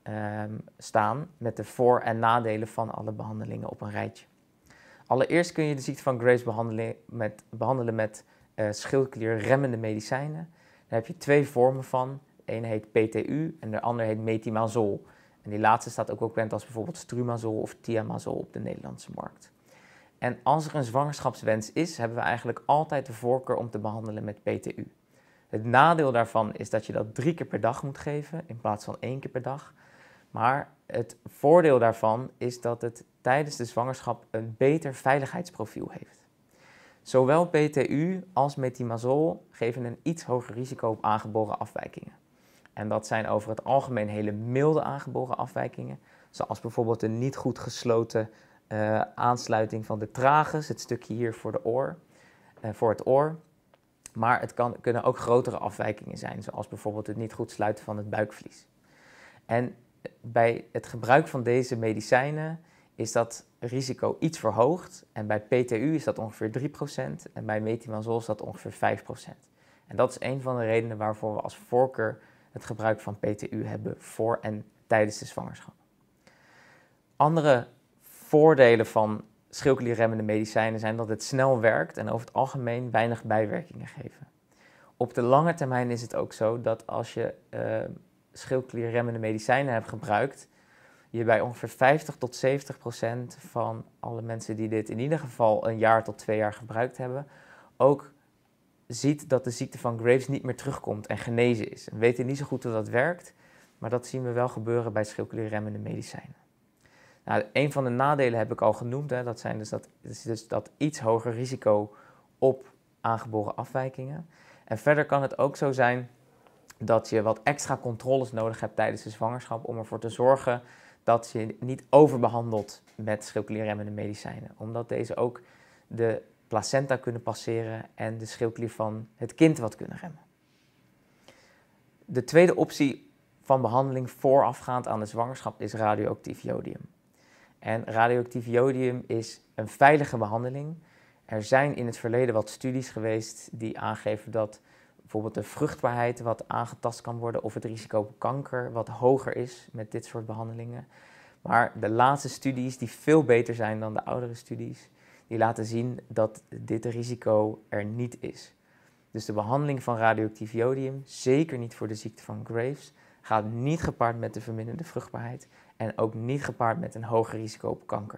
staan met de voor- en nadelen van alle behandelingen op een rijtje. Allereerst kun je de ziekte van Graves behandelen met schildklierremmende medicijnen. Daar heb je 2 vormen van. De ene heet PTU en de andere heet metimazol. En die laatste staat ook bekend als bijvoorbeeld Strumazol of Thiamazol op de Nederlandse markt. En als er een zwangerschapswens is, hebben we eigenlijk altijd de voorkeur om te behandelen met PTU. Het nadeel daarvan is dat je dat 3 keer per dag moet geven in plaats van 1 keer per dag. Maar het voordeel daarvan is dat het tijdens de zwangerschap een beter veiligheidsprofiel heeft. Zowel PTU als metimazol geven een iets hoger risico op aangeboren afwijkingen. En dat zijn over het algemeen hele milde aangeboren afwijkingen, zoals bijvoorbeeld een niet goed gesloten aansluiting van de tragus, het stukje hier voor het oor. Maar het kunnen ook grotere afwijkingen zijn, zoals bijvoorbeeld het niet goed sluiten van het buikvlies. En bij het gebruik van deze medicijnen is dat risico iets verhoogd. En bij PTU is dat ongeveer 3% en bij metimazol is dat ongeveer 5%. En dat is een van de redenen waarvoor we als voorkeur het gebruik van PTU hebben voor en tijdens de zwangerschap. Andere voordelen van schildklierremmende medicijnen zijn dat het snel werkt en over het algemeen weinig bijwerkingen geven. Op de lange termijn is het ook zo dat als je schildklierremmende medicijnen hebt gebruikt, je bij ongeveer 50 tot 70% van alle mensen die dit in ieder geval 1 jaar tot 2 jaar gebruikt hebben, ook ziet dat de ziekte van Graves niet meer terugkomt en genezen is. We weten niet zo goed hoe dat werkt, maar dat zien we wel gebeuren bij schildklierremmende medicijnen. Nou, een van de nadelen heb ik al genoemd, dat is dus dat iets hoger risico op aangeboren afwijkingen. En verder kan het ook zo zijn dat je wat extra controles nodig hebt tijdens de zwangerschap om ervoor te zorgen dat je niet overbehandelt met schildklierremmende medicijnen. Omdat deze ook de placenta kunnen passeren en de schildklier van het kind wat kunnen remmen. De tweede optie van behandeling voorafgaand aan de zwangerschap is radioactief jodium. En radioactief jodium is een veilige behandeling. Er zijn in het verleden wat studies geweest die aangeven dat bijvoorbeeld de vruchtbaarheid wat aangetast kan worden of het risico op kanker wat hoger is met dit soort behandelingen. Maar de laatste studies, die veel beter zijn dan de oudere studies, die laten zien dat dit risico er niet is. Dus de behandeling van radioactief jodium, zeker niet voor de ziekte van Graves, gaat niet gepaard met de verminderde vruchtbaarheid en ook niet gepaard met een hoger risico op kanker.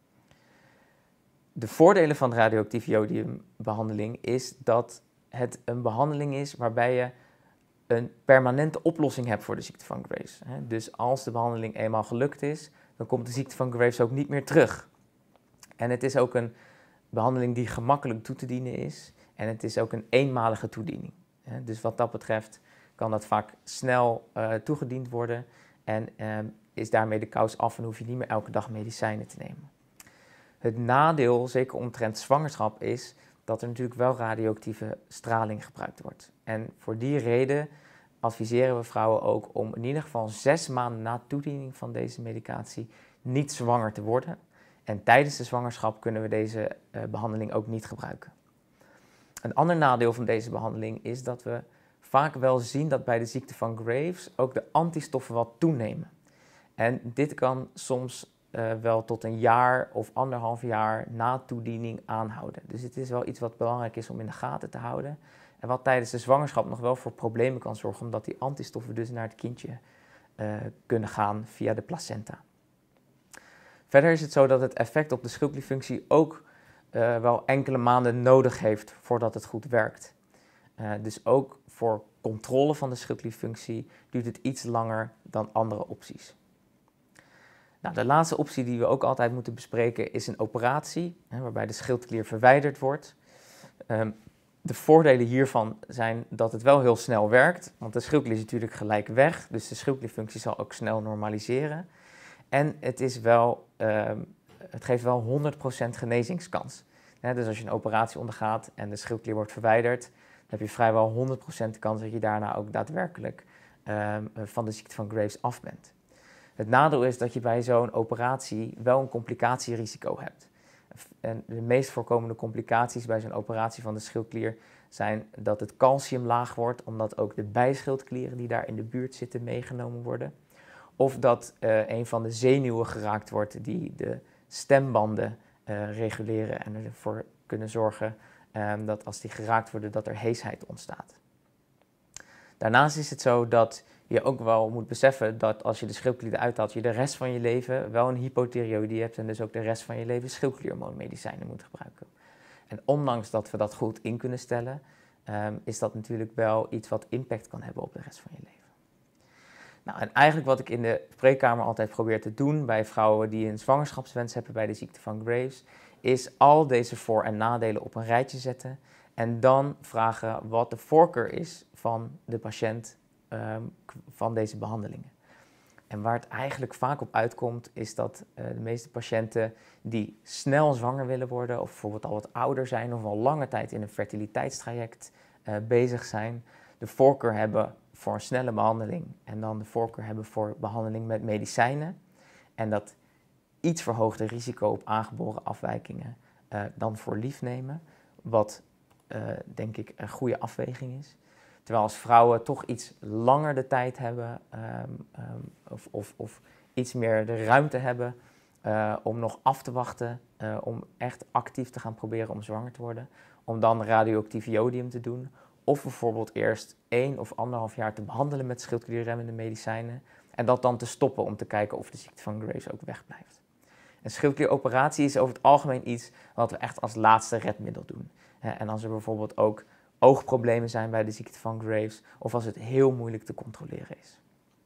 De voordelen van de radioactief jodiumbehandeling is dat het een behandeling is waarbij je een permanente oplossing hebt voor de ziekte van Graves. Dus als de behandeling eenmaal gelukt is, dan komt de ziekte van Graves ook niet meer terug. En het is ook een behandeling die gemakkelijk toe te dienen is en het is ook een eenmalige toediening. Dus wat dat betreft kan dat vaak snel toegediend worden en is daarmee de kous af en hoef je niet meer elke dag medicijnen te nemen. Het nadeel, zeker omtrent zwangerschap, is dat er natuurlijk wel radioactieve straling gebruikt wordt. En voor die reden adviseren we vrouwen ook om in ieder geval 6 maanden na toediening van deze medicatie niet zwanger te worden. En tijdens de zwangerschap kunnen we deze behandeling ook niet gebruiken. Een ander nadeel van deze behandeling is dat we vaak wel zien dat bij de ziekte van Graves ook de antistoffen wat toenemen. En dit kan soms wel tot een jaar of 1,5 jaar na toediening aanhouden. Dus het is wel iets wat belangrijk is om in de gaten te houden. En wat tijdens de zwangerschap nog wel voor problemen kan zorgen, omdat die antistoffen dus naar het kindje kunnen gaan via de placenta. Verder is het zo dat het effect op de schildklierfunctie ook wel enkele maanden nodig heeft voordat het goed werkt. Dus ook voor controle van de schildklierfunctie duurt het iets langer dan andere opties. Nou, de laatste optie die we ook altijd moeten bespreken is een operatie, waarbij de schildklier verwijderd wordt. De voordelen hiervan zijn dat het wel heel snel werkt, want de schildklier is natuurlijk gelijk weg, dus de schildklierfunctie zal ook snel normaliseren. En het geeft wel 100% genezingskans. Dus als je een operatie ondergaat en de schildklier wordt verwijderd, dan heb je vrijwel 100% kans dat je daarna ook daadwerkelijk van de ziekte van Graves af bent. Het nadeel is dat je bij zo'n operatie wel een complicatierisico hebt. En de meest voorkomende complicaties bij zo'n operatie van de schildklier zijn dat het calcium laag wordt, omdat ook de bijschildklieren die daar in de buurt zitten meegenomen worden. Of dat een van de zenuwen geraakt wordt die de stembanden reguleren en ervoor kunnen zorgen dat als die geraakt worden dat er heesheid ontstaat. Daarnaast is het zo dat je ook wel moet beseffen dat als je de schildklier eruit haalt, je de rest van je leven wel een hypothyreoïdie hebt en dus ook de rest van je leven schildklierhormoonmedicijnen moet gebruiken. En ondanks dat we dat goed in kunnen stellen, is dat natuurlijk wel iets wat impact kan hebben op de rest van je leven. Nou, en eigenlijk wat ik in de spreekkamer altijd probeer te doen bij vrouwen die een zwangerschapswens hebben bij de ziekte van Graves, is al deze voor- en nadelen op een rijtje zetten en dan vragen wat de voorkeur is van de patiënt van deze behandelingen. En waar het eigenlijk vaak op uitkomt is dat de meeste patiënten die snel zwanger willen worden of bijvoorbeeld al wat ouder zijn of al lange tijd in een fertiliteitstraject bezig zijn, de voorkeur hebben voor een snelle behandeling en dan de voorkeur hebben voor behandeling met medicijnen en dat iets verhoogde risico op aangeboren afwijkingen dan voor lief nemen, wat denk ik een goede afweging is. Terwijl als vrouwen toch iets langer de tijd hebben of iets meer de ruimte hebben om nog af te wachten, om echt actief te gaan proberen om zwanger te worden, om dan radioactief jodium te doen. Of bijvoorbeeld eerst 1 of 1,5 jaar te behandelen met schildklierremmende medicijnen en dat dan te stoppen om te kijken of de ziekte van Graves ook wegblijft. Een schildklieroperatie is over het algemeen iets wat we echt als laatste redmiddel doen. En als er bijvoorbeeld ook oogproblemen zijn bij de ziekte van Graves of als het heel moeilijk te controleren is.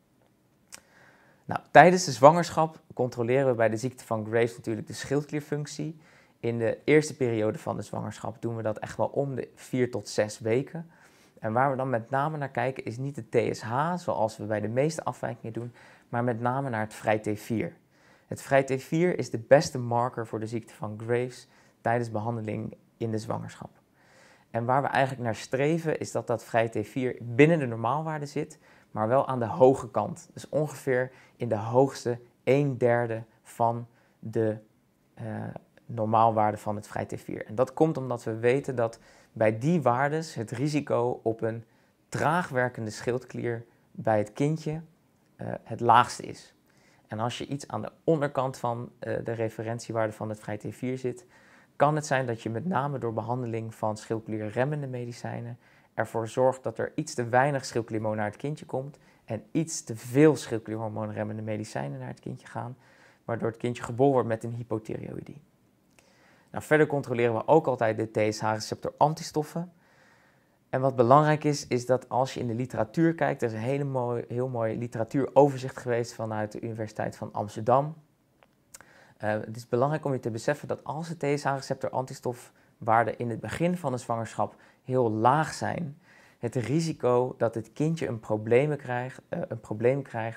Nou, tijdens de zwangerschap controleren we bij de ziekte van Graves natuurlijk de schildklierfunctie. In de eerste periode van de zwangerschap doen we dat echt wel om de 4 tot 6 weken. En waar we dan met name naar kijken is niet de TSH, zoals we bij de meeste afwijkingen doen, maar met name naar het vrij T4. Het vrij T4 is de beste marker voor de ziekte van Graves tijdens behandeling in de zwangerschap. En waar we eigenlijk naar streven is dat dat vrij T4 binnen de normaalwaarde zit, maar wel aan de hoge kant. Dus ongeveer in de hoogste 1/3 van de normaalwaarde van het vrij T4. En dat komt omdat we weten dat bij die waardes het risico op een traag werkende schildklier bij het kindje het laagste is. En als je iets aan de onderkant van de referentiewaarde van het vrij T4 zit, kan het zijn dat je met name door behandeling van schildklierremmende medicijnen ervoor zorgt dat er iets te weinig schildklierhormoon naar het kindje komt en iets te veel schildklierhormoonremmende medicijnen naar het kindje gaan, waardoor het kindje geboren wordt met een hypothyreoïdie. Nou, verder controleren we ook altijd de TSH-receptor antistoffen. En wat belangrijk is dat als je in de literatuur kijkt, er is een heel mooi literatuuroverzicht geweest vanuit de Universiteit van Amsterdam. Het is belangrijk om je te beseffen dat als de TSH-receptor antistofwaarden in het begin van de zwangerschap heel laag zijn, het risico dat het kindje een probleem krijgt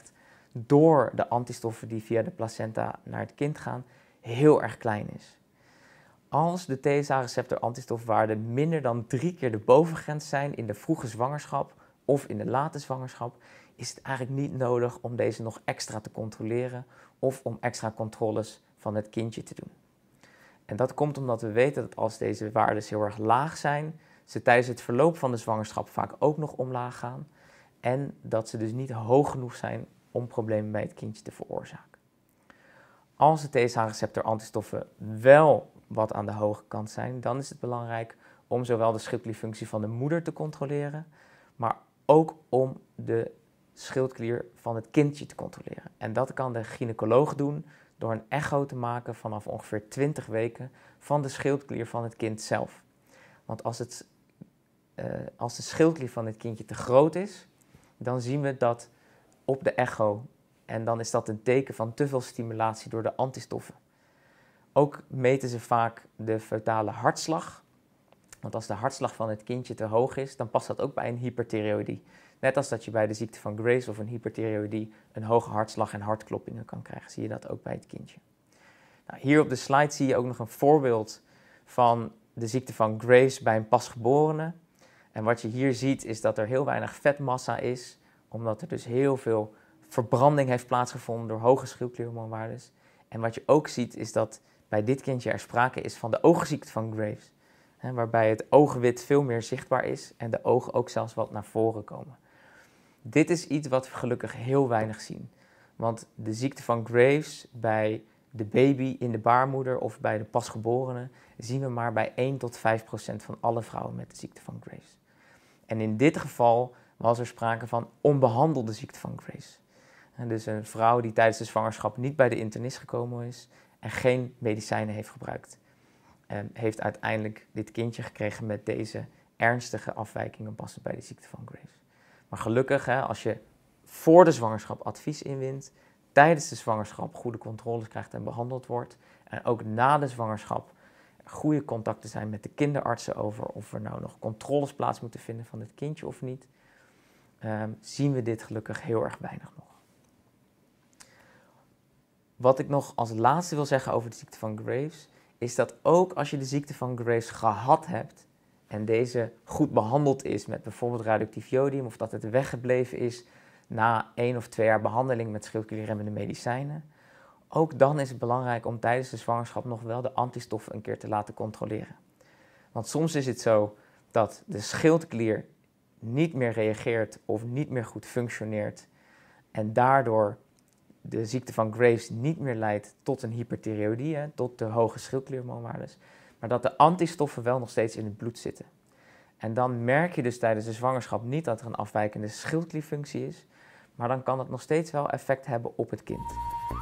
door de antistoffen die via de placenta naar het kind gaan, heel erg klein is. Als de TSH-receptor antistofwaarden minder dan 3 keer de bovengrens zijn in de vroege zwangerschap of in de late zwangerschap, is het eigenlijk niet nodig om deze nog extra te controleren of om extra controles van het kindje te doen. En dat komt omdat we weten dat als deze waarden heel erg laag zijn, ze tijdens het verloop van de zwangerschap vaak ook nog omlaag gaan en dat ze dus niet hoog genoeg zijn om problemen bij het kindje te veroorzaken. Als de TSH-receptor antistoffen wel wat aan de hoge kant zijn, dan is het belangrijk om zowel de schildklierfunctie van de moeder te controleren, maar ook om de schildklier van het kindje te controleren. En dat kan de gynaecoloog doen door een echo te maken vanaf ongeveer 20 weken van de schildklier van het kind zelf. Want als de schildklier van het kindje te groot is, dan zien we dat op de echo. En dan is dat een teken van te veel stimulatie door de antistoffen. Ook meten ze vaak de fetale hartslag. Want als de hartslag van het kindje te hoog is, dan past dat ook bij een hyperthyreoïdie. Net als dat je bij de ziekte van Graves of een hyperthyreoïdie een hoge hartslag en hartkloppingen kan krijgen, zie je dat ook bij het kindje. Nou, hier op de slide zie je ook nog een voorbeeld van de ziekte van Graves bij een pasgeborene. En wat je hier ziet is dat er heel weinig vetmassa is, omdat er dus heel veel verbranding heeft plaatsgevonden door hoge schildklierhormoonwaardes. En wat je ook ziet is dat bij dit kindje er sprake is van de oogziekte van Graves. Waarbij het oogwit veel meer zichtbaar is en de ogen ook zelfs wat naar voren komen. Dit is iets wat we gelukkig heel weinig zien. Want de ziekte van Graves bij de baby in de baarmoeder of bij de pasgeborene zien we maar bij 1 tot 5% van alle vrouwen met de ziekte van Graves. En in dit geval was er sprake van onbehandelde ziekte van Graves. En dus een vrouw die tijdens de zwangerschap niet bij de internist gekomen is en geen medicijnen heeft gebruikt. Heeft uiteindelijk dit kindje gekregen met deze ernstige afwijkingen passend bij de ziekte van Graves. Maar gelukkig, als je voor de zwangerschap advies inwint, tijdens de zwangerschap goede controles krijgt en behandeld wordt, en ook na de zwangerschap goede contacten zijn met de kinderartsen over of er nou nog controles plaats moeten vinden van het kindje of niet, zien we dit gelukkig heel erg weinig nog. Wat ik nog als laatste wil zeggen over de ziekte van Graves, is dat ook als je de ziekte van Graves gehad hebt en deze goed behandeld is met bijvoorbeeld radioactief jodium of dat het weggebleven is na 1 of 2 jaar behandeling met schildklierremmende medicijnen, ook dan is het belangrijk om tijdens de zwangerschap nog wel de antistoffen een keer te laten controleren. Want soms is het zo dat de schildklier niet meer reageert of niet meer goed functioneert en daardoor de ziekte van Graves niet meer leidt tot een hyperthyreoïdie, tot de hoge schildklierhormoonwaardes, maar dat de antistoffen wel nog steeds in het bloed zitten. En dan merk je dus tijdens de zwangerschap niet dat er een afwijkende schildklierfunctie is, maar dan kan het nog steeds wel effect hebben op het kind.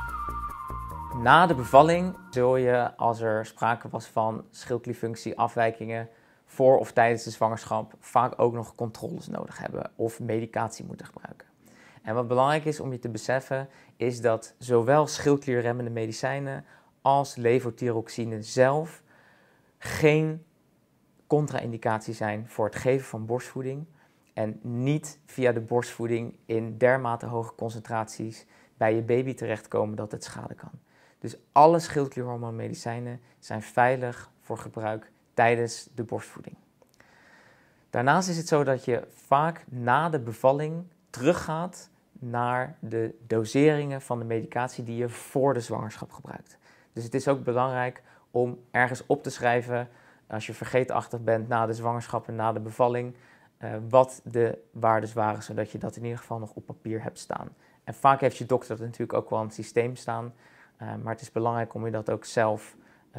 Na de bevalling zul je, als er sprake was van schildklierfunctieafwijkingen voor of tijdens de zwangerschap, vaak ook nog controles nodig hebben of medicatie moeten gebruiken. En wat belangrijk is om je te beseffen, is dat zowel schildklierremmende medicijnen als levothyroxine zelf geen contra-indicatie zijn voor het geven van borstvoeding en niet via de borstvoeding in dermate hoge concentraties bij je baby terechtkomen dat het schade kan. Dus alle schildklierhormoonmedicijnen zijn veilig voor gebruik tijdens de borstvoeding. Daarnaast is het zo dat je vaak na de bevalling teruggaat naar de doseringen van de medicatie die je voor de zwangerschap gebruikt. Dus het is ook belangrijk om ergens op te schrijven, als je vergeetachtig bent na de zwangerschap en na de bevalling, wat de waardes waren, zodat je dat in ieder geval nog op papier hebt staan. En vaak heeft je dokter dat natuurlijk ook wel in het systeem staan, maar het is belangrijk om je dat ook zelf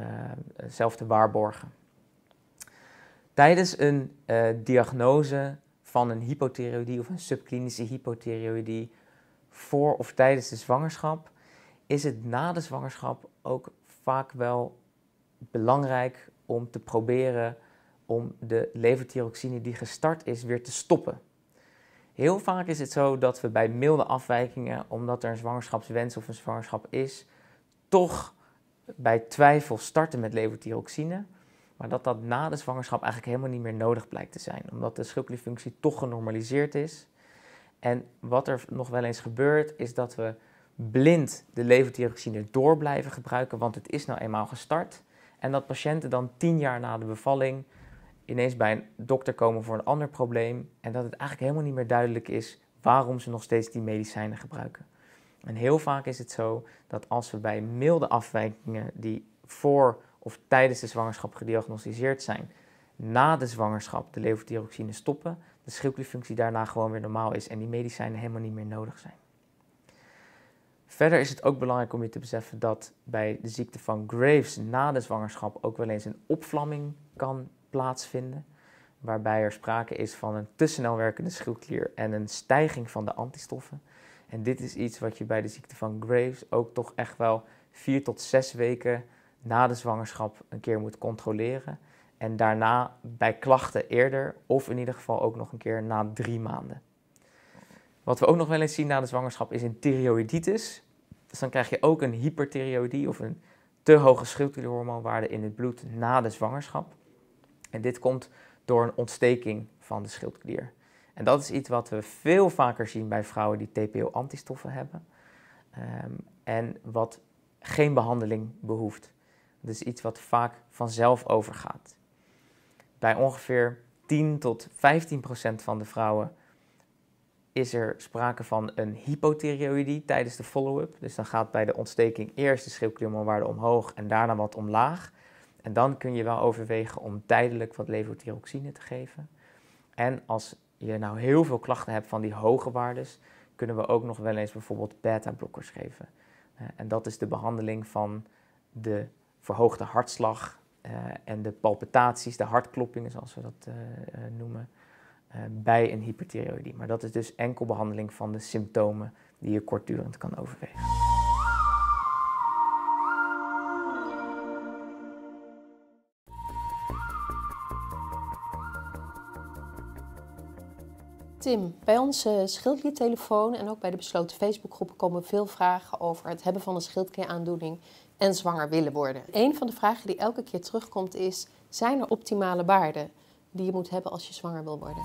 te waarborgen. Tijdens een diagnose van een hypothyreoïdie of een subklinische hypothyreoïdie voor of tijdens de zwangerschap is het na de zwangerschap ook vaak wel belangrijk om te proberen om de levothyroxine die gestart is weer te stoppen. Heel vaak is het zo dat we bij milde afwijkingen, omdat er een zwangerschapswens of een zwangerschap is, toch bij twijfel starten met levothyroxine, maar dat na de zwangerschap eigenlijk helemaal niet meer nodig blijkt te zijn, omdat de schildklierfunctie toch genormaliseerd is En wat er nog wel eens gebeurt, is dat we blind de levothyroxine door blijven gebruiken, want het is nou eenmaal gestart. En dat patiënten dan 10 jaar na de bevalling ineens bij een dokter komen voor een ander probleem en dat het eigenlijk helemaal niet meer duidelijk is waarom ze nog steeds die medicijnen gebruiken. En heel vaak is het zo dat als we bij milde afwijkingen die voor of tijdens de zwangerschap gediagnosticeerd zijn, na de zwangerschap de levothyroxine stoppen, de schildklierfunctie daarna gewoon weer normaal is en die medicijnen helemaal niet meer nodig zijn. Verder is het ook belangrijk om je te beseffen dat bij de ziekte van Graves na de zwangerschap ook wel eens een opvlamming kan plaatsvinden, waarbij er sprake is van een te snel werkende schildklier en een stijging van de antistoffen. En dit is iets wat je bij de ziekte van Graves ook toch echt wel 4 tot 6 weken na de zwangerschap een keer moet controleren. En daarna bij klachten eerder of in ieder geval ook nog een keer na 3 maanden. Wat we ook nog wel eens zien na de zwangerschap is een thyreoïditis. Dus dan krijg je ook een hyperthyreoïdie of een te hoge schildklierhormoonwaarde in het bloed na de zwangerschap. En dit komt door een ontsteking van de schildklier. En dat is iets wat we veel vaker zien bij vrouwen die TPO-antistoffen hebben. En wat geen behandeling behoeft. Dat is iets wat vaak vanzelf overgaat. Bij ongeveer 10 tot 15% van de vrouwen is er sprake van een hypothyreoïdie tijdens de follow-up. Dus dan gaat bij de ontsteking eerst de schildklierhormoonwaarde omhoog en daarna wat omlaag. En dan kun je wel overwegen om tijdelijk wat levothyroxine te geven. En als je nou heel veel klachten hebt van die hoge waardes, kunnen we ook nog wel eens bijvoorbeeld beta-blokkers geven. En dat is de behandeling van de verhoogde hartslag en de palpitaties, de hartkloppingen zoals we dat noemen, bij een hyperthyreoïdie. Maar dat is dus enkel behandeling van de symptomen die je kortdurend kan overwegen. Tim, bij onze schildkliertelefoon en ook bij de besloten Facebookgroepen komen veel vragen over het hebben van een schildklieraandoening en zwanger willen worden. Een van de vragen die elke keer terugkomt is, zijn er optimale waarden die je moet hebben als je zwanger wil worden?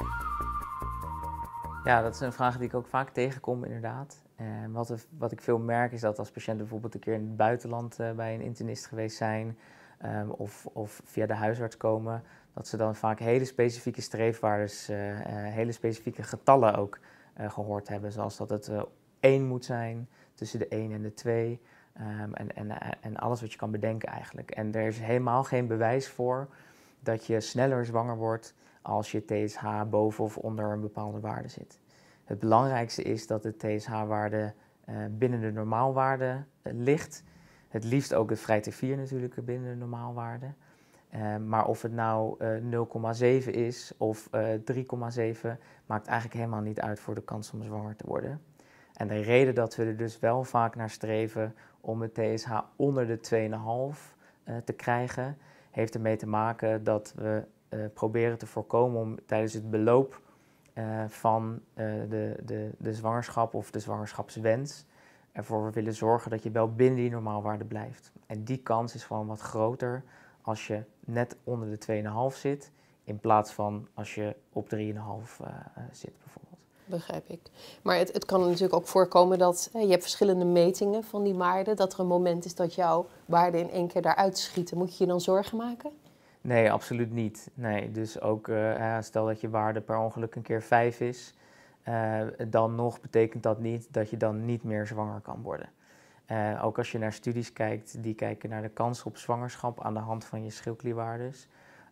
Ja, dat is een vraag die ik ook vaak tegenkom inderdaad. Wat ik veel merk is dat als patiënten bijvoorbeeld een keer in het buitenland bij een internist geweest zijn of via de huisarts komen, dat ze dan vaak hele specifieke streefwaardes, hele specifieke getallen ook gehoord hebben. Zoals dat het 1 moet zijn, tussen de 1 en de 2 en alles wat je kan bedenken eigenlijk. En er is helemaal geen bewijs voor dat je sneller zwanger wordt als je TSH boven of onder een bepaalde waarde zit. Het belangrijkste is dat de TSH-waarde binnen de normaalwaarde ligt. Het liefst ook het vrij T4 natuurlijk binnen de normaalwaarde. Maar of het nou 0,7 is of 3,7 maakt eigenlijk helemaal niet uit voor de kans om zwanger te worden. En de reden dat we er dus wel vaak naar streven om het TSH onder de 2,5 te krijgen, heeft ermee te maken dat we proberen te voorkomen om tijdens het beloop van de zwangerschap of de zwangerschapswens ervoor willen zorgen dat je wel binnen die normaalwaarde blijft. En die kans is gewoon wat groter als je net onder de 2,5 zit, in plaats van als je op 3,5 zit bijvoorbeeld. Begrijp ik. Maar het kan natuurlijk ook voorkomen dat je hebt verschillende metingen van die waarden, dat er een moment is dat jouw waarden in één keer daaruit schieten. Moet je je dan zorgen maken? Nee, absoluut niet. Nee, dus ook stel dat je waarde per ongeluk een keer 5 is, dan nog betekent dat niet dat je dan niet meer zwanger kan worden. Ook als je naar studies kijkt, die kijken naar de kans op zwangerschap aan de hand van je schildklierwaardes,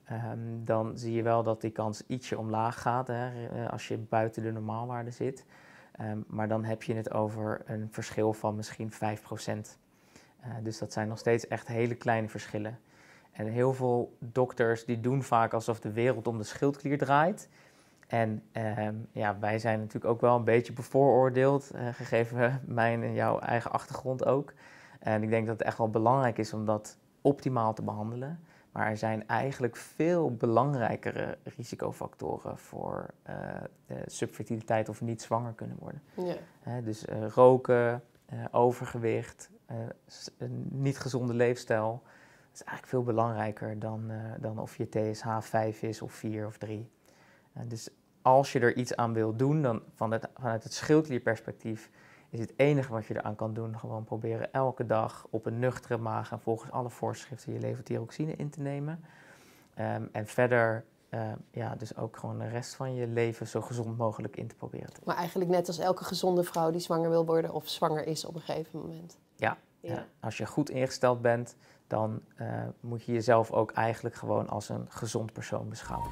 dan zie je wel dat die kans ietsje omlaag gaat als je buiten de normaalwaarde zit. Maar dan heb je het over een verschil van misschien 5%. Dus dat zijn nog steeds echt hele kleine verschillen. En heel veel dokters die doen vaak alsof de wereld om de schildklier draait. En wij zijn natuurlijk ook wel een beetje bevooroordeeld, gegeven mijn en jouw eigen achtergrond ook. En ik denk dat het echt wel belangrijk is om dat optimaal te behandelen. Maar er zijn eigenlijk veel belangrijkere risicofactoren voor subfertiliteit of niet zwanger kunnen worden. Ja. Dus roken, overgewicht, een niet gezonde leefstijl. Dat is eigenlijk veel belangrijker dan of je TSH 5 is of 4 of 3. Dus als je er iets aan wil doen, dan vanuit het schildklierperspectief is het enige wat je eraan kan doen gewoon proberen elke dag op een nuchtere maag en volgens alle voorschriften je levothyroxine in te nemen. En verder dus ook gewoon de rest van je leven zo gezond mogelijk in te proberen te doen. Maar eigenlijk net als elke gezonde vrouw die zwanger wil worden of zwanger is op een gegeven moment. Ja. Als je goed ingesteld bent, dan moet je jezelf ook eigenlijk gewoon als een gezond persoon beschouwen.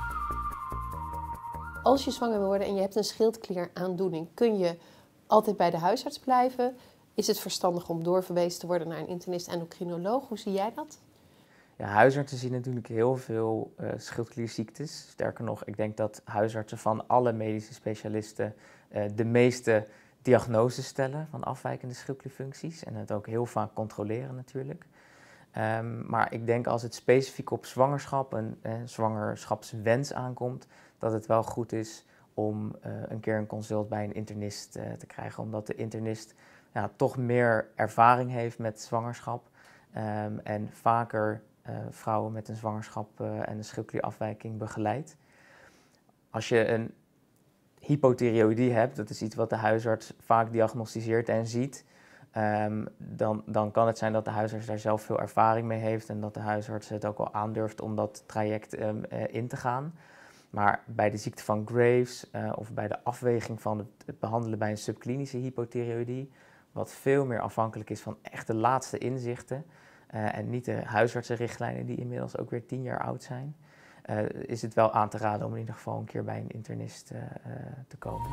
Als je zwanger wil worden en je hebt een schildklieraandoening, kun je altijd bij de huisarts blijven? Is het verstandig om doorverwezen te worden naar een internist-endocrinoloog? Hoe zie jij dat? Ja, huisartsen zien natuurlijk heel veel schildklierziektes. Sterker nog, ik denk dat huisartsen van alle medische specialisten de meeste diagnoses stellen van afwijkende schildklierfuncties en het ook heel vaak controleren natuurlijk. Maar ik denk als het specifiek op zwangerschap en zwangerschapswens aankomt, dat het wel goed is om een keer een consult bij een internist te krijgen. Omdat de internist toch meer ervaring heeft met zwangerschap en vaker vrouwen met een zwangerschap en een schildklierafwijking begeleidt. Als je een hypothyreoïdie hebt, dat is iets wat de huisarts vaak diagnosticeert en ziet, dan kan het zijn dat de huisarts daar zelf veel ervaring mee heeft en dat de huisarts het ook wel aandurft om dat traject in te gaan. Maar bij de ziekte van Graves of bij de afweging van het behandelen bij een subklinische hypothyreoïdie, wat veel meer afhankelijk is van echt de laatste inzichten en niet de huisartsenrichtlijnen die inmiddels ook weer 10 jaar oud zijn, is het wel aan te raden om in ieder geval een keer bij een internist te komen.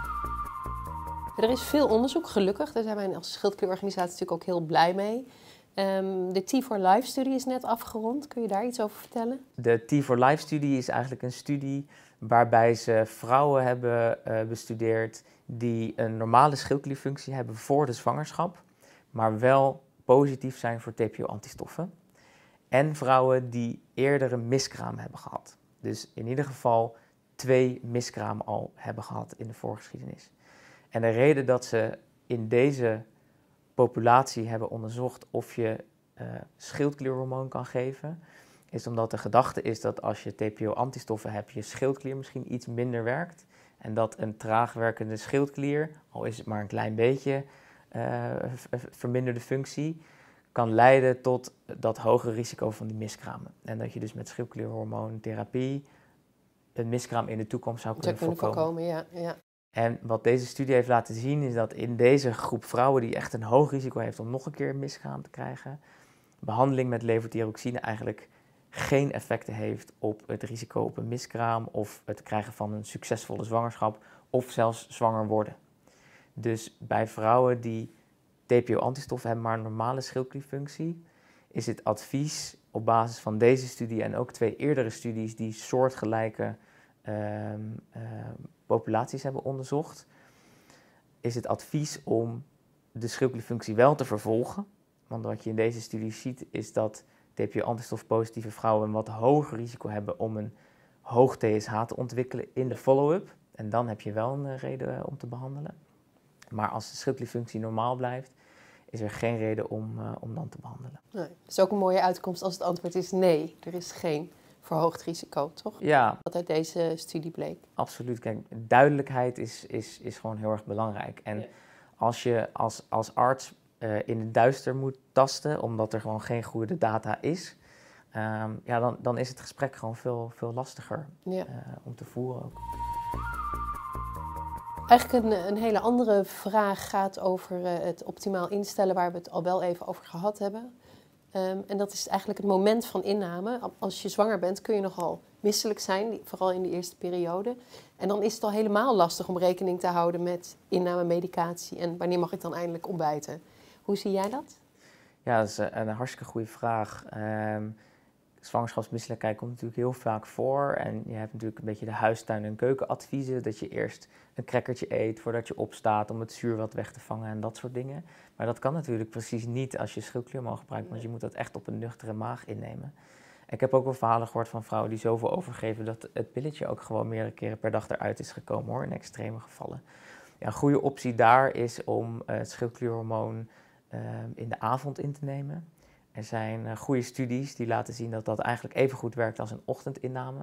Er is veel onderzoek, gelukkig. Daar zijn wij als schildklierorganisatie natuurlijk ook heel blij mee. De T4Life-studie is net afgerond. Kun je daar iets over vertellen? De T4Life-studie is eigenlijk een studie waarbij ze vrouwen hebben bestudeerd die een normale schildklierfunctie hebben voor de zwangerschap, maar wel positief zijn voor TPO-antistoffen. En vrouwen die eerder een miskraam hebben gehad. Dus in ieder geval 2 miskramen al hebben gehad in de voorgeschiedenis. En de reden dat ze in deze populatie hebben onderzocht of je schildklierhormoon kan geven, is omdat de gedachte is dat als je TPO-antistoffen hebt, je schildklier misschien iets minder werkt. En dat een traag werkende schildklier, al is het maar een klein beetje verminderde functie, kan leiden tot dat hogere risico van die miskramen. En dat je dus met schildklierhormoontherapie een miskraam in de toekomst zou kunnen voorkomen. Ja. En wat deze studie heeft laten zien is dat in deze groep vrouwen die echt een hoog risico heeft om nog een keer een miskraam te krijgen, behandeling met levothyroxine eigenlijk geen effecten heeft op het risico op een miskraam of het krijgen van een succesvolle zwangerschap of zelfs zwanger worden. Dus bij vrouwen die TPO-antistoffen hebben, maar een normale schildklierfunctie, is het advies op basis van deze studie en ook 2 eerdere studies die soortgelijke populaties hebben onderzocht, is het advies om de schildklierfunctie wel te vervolgen. Want wat je in deze studie ziet is dat TPO-antistof-positieve vrouwen een wat hoger risico hebben om een hoog TSH te ontwikkelen in de follow-up. En dan heb je wel een reden om te behandelen. Maar als de schildklierfunctie normaal blijft, is er geen reden om dan te behandelen. Nee, dat is ook een mooie uitkomst als het antwoord is nee. Er is geen verhoogd risico, toch? Ja. Wat uit deze studie bleek. Absoluut. Kijk, duidelijkheid is gewoon heel erg belangrijk. En als je als arts in het duister moet tasten, omdat er gewoon geen goede data is, dan is het gesprek gewoon veel lastiger om te voeren ook. Eigenlijk een hele andere vraag gaat over het optimaal instellen, waar we het al wel even over gehad hebben. En dat is eigenlijk het moment van inname. Als je zwanger bent kun je nogal misselijk zijn, vooral in de eerste periode. En dan is het al helemaal lastig om rekening te houden met inname medicatie en wanneer mag ik dan eindelijk ontbijten. Hoe zie jij dat? Ja, dat is een hartstikke goede vraag. Zwangerschapsmisselijkheid komt natuurlijk heel vaak voor. En je hebt natuurlijk een beetje de huistuin- en keukenadviezen. Dat je eerst een crackertje eet voordat je opstaat om het zuur wat weg te vangen en dat soort dingen. Maar dat kan natuurlijk precies niet als je schildklierhormoon gebruikt, want je moet dat echt op een nuchtere maag innemen. Ik heb ook wel verhalen gehoord van vrouwen die zoveel overgeven dat het pilletje ook gewoon meerdere keren per dag eruit is gekomen hoor, in extreme gevallen. Ja, een goede optie daar is om het schildklierhormoon in de avond in te nemen. Er zijn goede studies die laten zien dat dat eigenlijk even goed werkt als een ochtendinname.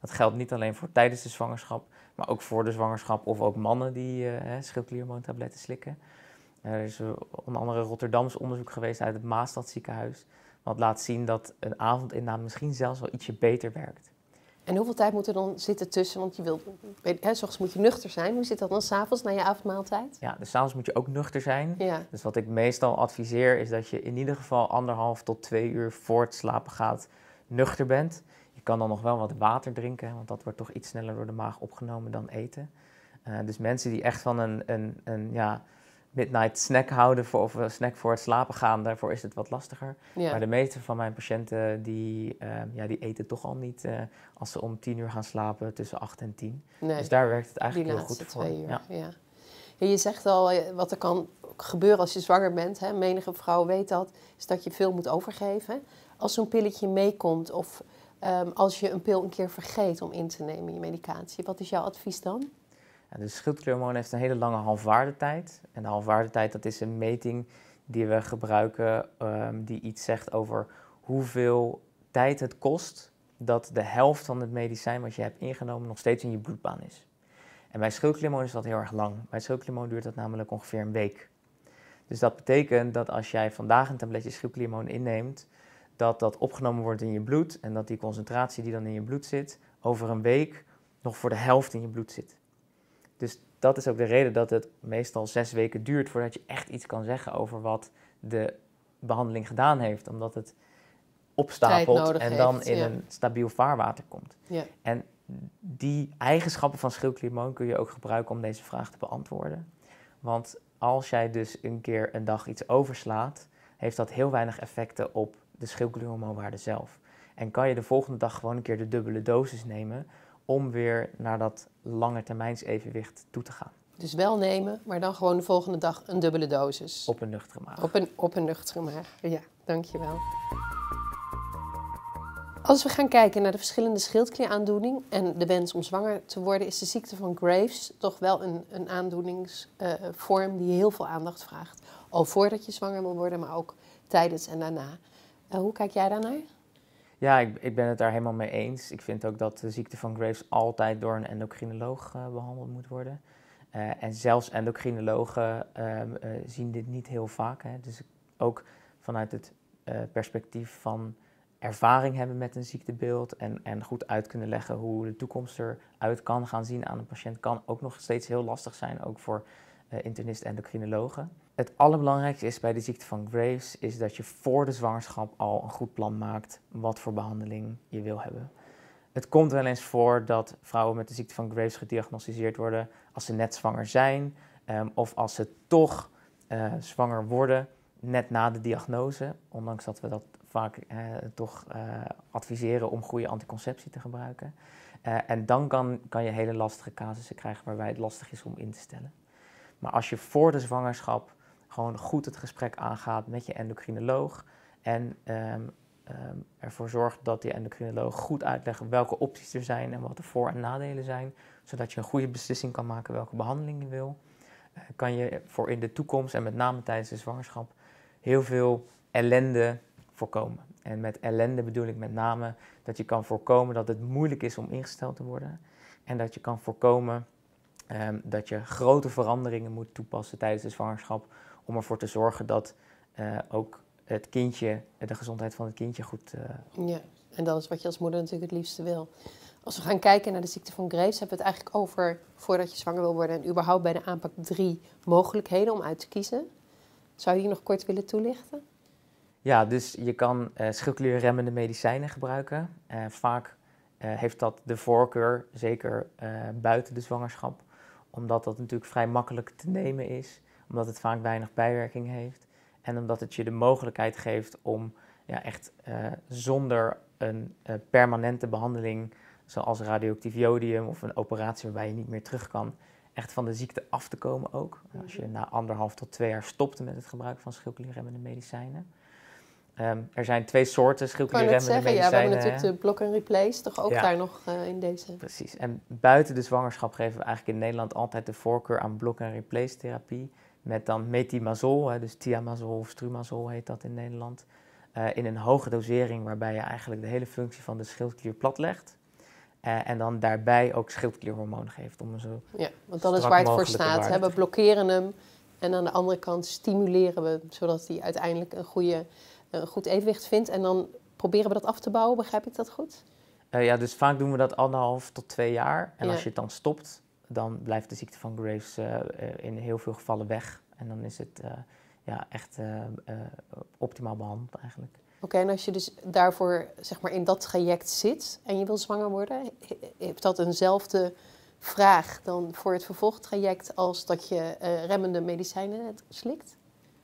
Dat geldt niet alleen voor tijdens de zwangerschap, maar ook voor de zwangerschap of ook mannen die schildklierhormoontabletten slikken. Er is onder andere Rotterdams onderzoek geweest uit het Maastadziekenhuis, wat laat zien dat een avondinname misschien zelfs wel ietsje beter werkt. En hoeveel tijd moet er dan zitten tussen? Want je wilt, 's ochtends moet je nuchter zijn. Hoe zit dat dan 's avonds na je avondmaaltijd? Ja, dus 's avonds moet je ook nuchter zijn. Ja. Dus wat ik meestal adviseer is dat je in ieder geval 1,5 tot 2 uur voor het slapen gaat nuchter bent. Je kan dan nog wel wat water drinken, want dat wordt toch iets sneller door de maag opgenomen dan eten. Dus mensen die echt van een midnight snack houden of een snack voor het slapen gaan, daarvoor is het wat lastiger. Ja. Maar de meeste van mijn patiënten die eten toch al niet als ze om 10 uur gaan slapen tussen 8 en 10. Nee, Dus daar werkt het die eigenlijk heel laatste goed voor. 2 uur. Ja. Ja. Ja, je zegt al, wat er kan gebeuren als je zwanger bent. Hè? Menige vrouw weet dat, is dat je veel moet overgeven. Als zo'n pilletje meekomt of als je een pil een keer vergeet om in te nemen, je medicatie. Wat is jouw advies dan? Ja, dus schildklierhormoon heeft een hele lange halfwaardetijd. En de halfwaardetijd, dat is een meting die we gebruiken die iets zegt over hoeveel tijd het kost dat de helft van het medicijn wat je hebt ingenomen nog steeds in je bloedbaan is. En bij schildklierhormoon is dat heel erg lang. Bij schildklierhormoon duurt dat namelijk ongeveer een week. Dus dat betekent dat als jij vandaag een tabletje schildklierhormoon inneemt, dat dat opgenomen wordt in je bloed en dat die concentratie die dan in je bloed zit, over een week nog voor de helft in je bloed zit. Dus dat is ook de reden dat het meestal 6 weken duurt voordat je echt iets kan zeggen over wat de behandeling gedaan heeft. Omdat het opstapelt en dan heeft, in een stabiel vaarwater komt. Ja. En die eigenschappen van schildklierhormoon kun je ook gebruiken om deze vraag te beantwoorden. Want als jij dus een keer een dag iets overslaat, heeft dat heel weinig effecten op de schildklierhormoonwaarde zelf. En kan je de volgende dag gewoon een keer de dubbele dosis nemen om weer naar dat langetermijnsevenwicht toe te gaan. Dus wel nemen, maar dan gewoon de volgende dag een dubbele dosis. Op een nuchtere maag. Op een nuchtere maag, ja, dankjewel. Als we gaan kijken naar de verschillende schildklieraandoeningen en de wens om zwanger te worden, is de ziekte van Graves toch wel een aandoeningsvorm die heel veel aandacht vraagt. Al voordat je zwanger wil worden, maar ook tijdens en daarna. Hoe kijk jij daarnaar? Ja, ik ben het daar helemaal mee eens. Ik vind ook dat de ziekte van Graves altijd door een endocrinoloog behandeld moet worden. En zelfs endocrinologen zien dit niet heel vaak. Hè. Dus ook vanuit het perspectief van ervaring hebben met een ziektebeeld en goed uit kunnen leggen hoe de toekomst eruit kan gaan zien aan een patiënt, kan ook nog steeds heel lastig zijn, ook voor internist endocrinologen. Het allerbelangrijkste is bij de ziekte van Graves is dat je voor de zwangerschap al een goed plan maakt wat voor behandeling je wil hebben. Het komt wel eens voor dat vrouwen met de ziekte van Graves gediagnosticeerd worden als ze net zwanger zijn of als ze toch zwanger worden net na de diagnose, ondanks dat we dat vaak toch adviseren om goede anticonceptie te gebruiken. En dan kan je hele lastige casussen krijgen waarbij het lastig is om in te stellen. Maar als je voor de zwangerschap gewoon goed het gesprek aangaat met je endocrinoloog en ervoor zorgt dat die endocrinoloog goed uitlegt welke opties er zijn en wat de voor- en nadelen zijn, zodat je een goede beslissing kan maken welke behandeling je wil, kan je voor in de toekomst en met name tijdens de zwangerschap heel veel ellende voorkomen. En met ellende bedoel ik met name dat je kan voorkomen dat het moeilijk is om ingesteld te worden en dat je kan voorkomen dat je grote veranderingen moet toepassen tijdens de zwangerschap om ervoor te zorgen dat ook het kindje, de gezondheid van het kindje goed... Ja, en dat is wat je als moeder natuurlijk het liefste wil. Als we gaan kijken naar de ziekte van Graves, hebben we het eigenlijk over voordat je zwanger wil worden en überhaupt bij de aanpak 3 mogelijkheden om uit te kiezen. Zou je die nog kort willen toelichten? Ja, dus je kan schildklierremmende medicijnen gebruiken. Vaak heeft dat de voorkeur, zeker buiten de zwangerschap, omdat dat natuurlijk vrij makkelijk te nemen is, omdat het vaak weinig bijwerking heeft en omdat het je de mogelijkheid geeft om echt zonder een permanente behandeling, zoals radioactief jodium of een operatie waarbij je niet meer terug kan, echt van de ziekte af te komen ook. Als je na 1,5 tot 2 jaar stopte met het gebruik van schildklierremmende medicijnen. Er zijn 2 soorten schildklierremmende medicijnen. Ja, we hebben natuurlijk de block and replace, toch ook daar nog in deze... Precies. En buiten de zwangerschap geven we eigenlijk in Nederland altijd de voorkeur aan block and replace therapie. Met dan metimazol, dus thiamazol of strumazol heet dat in Nederland. In een hoge dosering waarbij je eigenlijk de hele functie van de schildklier platlegt. En dan daarbij ook schildklierhormoon geeft. Om zo Ja, want dat is waar het voor staat. waarde. We blokkeren hem en aan de andere kant stimuleren we, zodat hij uiteindelijk een goed evenwicht vindt. En dan proberen we dat af te bouwen, begrijp ik dat goed? Dus vaak doen we dat 1,5 tot 2 jaar. En Ja. als je het dan stopt, dan blijft de ziekte van Graves in heel veel gevallen weg. En dan is het echt optimaal behandeld eigenlijk. Oké, en als je dus daarvoor zeg maar in dat traject zit en je wil zwanger worden, heeft dat eenzelfde vraag dan voor het vervolgtraject als dat je remmende medicijnen slikt?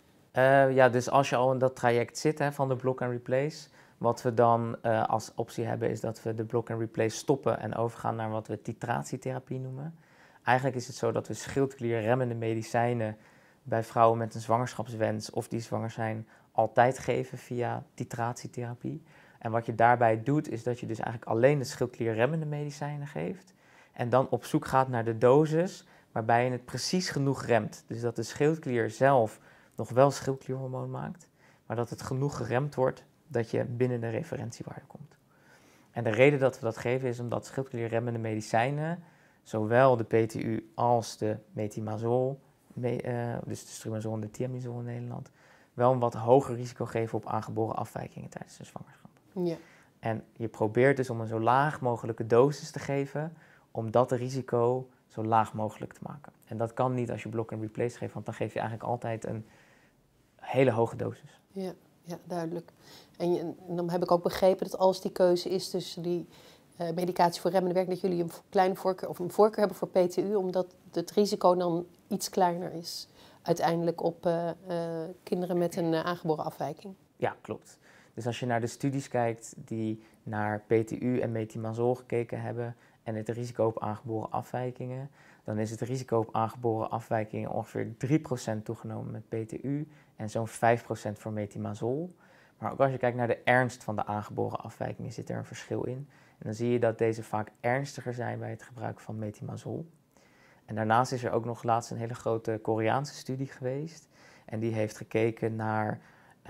Dus als je al in dat traject zit van de block and replace, wat we dan als optie hebben is dat we de block and replace stoppen en overgaan naar wat we titratietherapie noemen. Eigenlijk is het zo dat we schildklierremmende medicijnen bij vrouwen met een zwangerschapswens of die zwanger zijn altijd geven via titratietherapie. En wat je daarbij doet is dat je dus eigenlijk alleen de schildklierremmende medicijnen geeft en dan op zoek gaat naar de dosis waarbij je het precies genoeg remt. Dus dat de schildklier zelf nog wel schildklierhormoon maakt, maar dat het genoeg geremd wordt dat je binnen de referentiewaarde komt. En de reden dat we dat geven is omdat schildklierremmende medicijnen, zowel de PTU als de metimazol, dus de strimazol en de thiamizol in Nederland, wel een wat hoger risico geven op aangeboren afwijkingen tijdens de zwangerschap. Ja. En je probeert dus om een zo laag mogelijke dosis te geven, om dat risico zo laag mogelijk te maken. En dat kan niet als je block and replace geeft, want dan geef je eigenlijk altijd een hele hoge dosis. Ja, duidelijk. En dan heb ik ook begrepen dat als die keuze is tussen die medicatie voor remmende werking, dat jullie een kleine voorkeur of een voorkeur hebben voor PTU, omdat het risico dan iets kleiner is uiteindelijk op kinderen met een aangeboren afwijking. Ja, klopt. Dus als je naar de studies kijkt die naar PTU en metimazol gekeken hebben en het risico op aangeboren afwijkingen, dan is het risico op aangeboren afwijkingen ongeveer 3% toegenomen met PTU en zo'n 5% voor metimazol. Maar ook als je kijkt naar de ernst van de aangeboren afwijkingen zit er een verschil in. En dan zie je dat deze vaak ernstiger zijn bij het gebruik van metimazol. En daarnaast is er ook nog laatst een hele grote Koreaanse studie geweest. En die heeft gekeken naar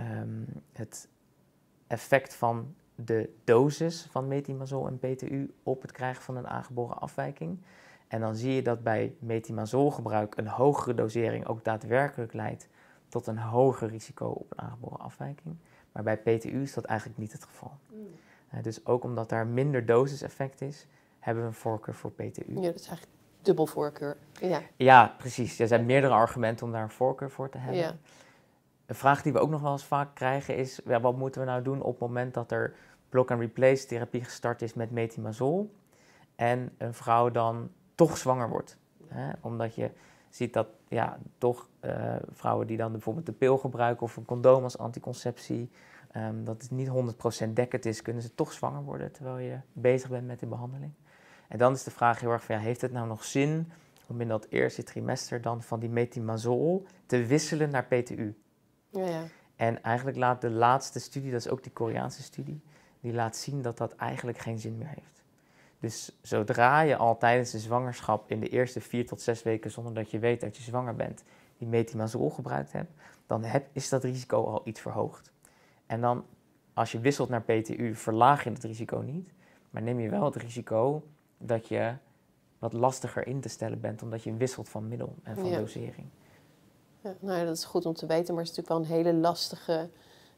het effect van de dosis van metimazol en PTU op het krijgen van een aangeboren afwijking. En dan zie je dat bij metimazolgebruik een hogere dosering ook daadwerkelijk leidt tot een hoger risico op een aangeboren afwijking. Maar bij PTU is dat eigenlijk niet het geval. Dus ook omdat daar minder dosiseffect is, hebben we een voorkeur voor PTU. Ja, dat is eigenlijk dubbel voorkeur. Ja, precies. Er zijn meerdere argumenten om daar een voorkeur voor te hebben. Ja. Een vraag die we ook nog wel eens vaak krijgen is, wat moeten we nou doen op het moment dat er block and replace therapie gestart is met metimazol en een vrouw dan toch zwanger wordt. Omdat je ziet dat toch vrouwen die dan bijvoorbeeld de pil gebruiken of een condoom als anticonceptie, dat het niet 100% dekkend is, kunnen ze toch zwanger worden terwijl je bezig bent met de behandeling. En dan is de vraag heel erg van, heeft het nou nog zin om in dat eerste trimester dan van die metimazol te wisselen naar PTU? Ja. En eigenlijk laat de laatste studie, dat is ook die Koreaanse studie, die laat zien dat dat eigenlijk geen zin meer heeft. Dus zodra je al tijdens de zwangerschap in de eerste 4 tot 6 weken, zonder dat je weet dat je zwanger bent, die metimazol gebruikt hebt, dan is dat risico al iets verhoogd. En dan, als je wisselt naar PTU, verlaag je het risico niet, maar neem je wel het risico dat je wat lastiger in te stellen bent, omdat je wisselt van middel en van dosering. Ja, nou ja, dat is goed om te weten, maar het is natuurlijk wel een hele lastige...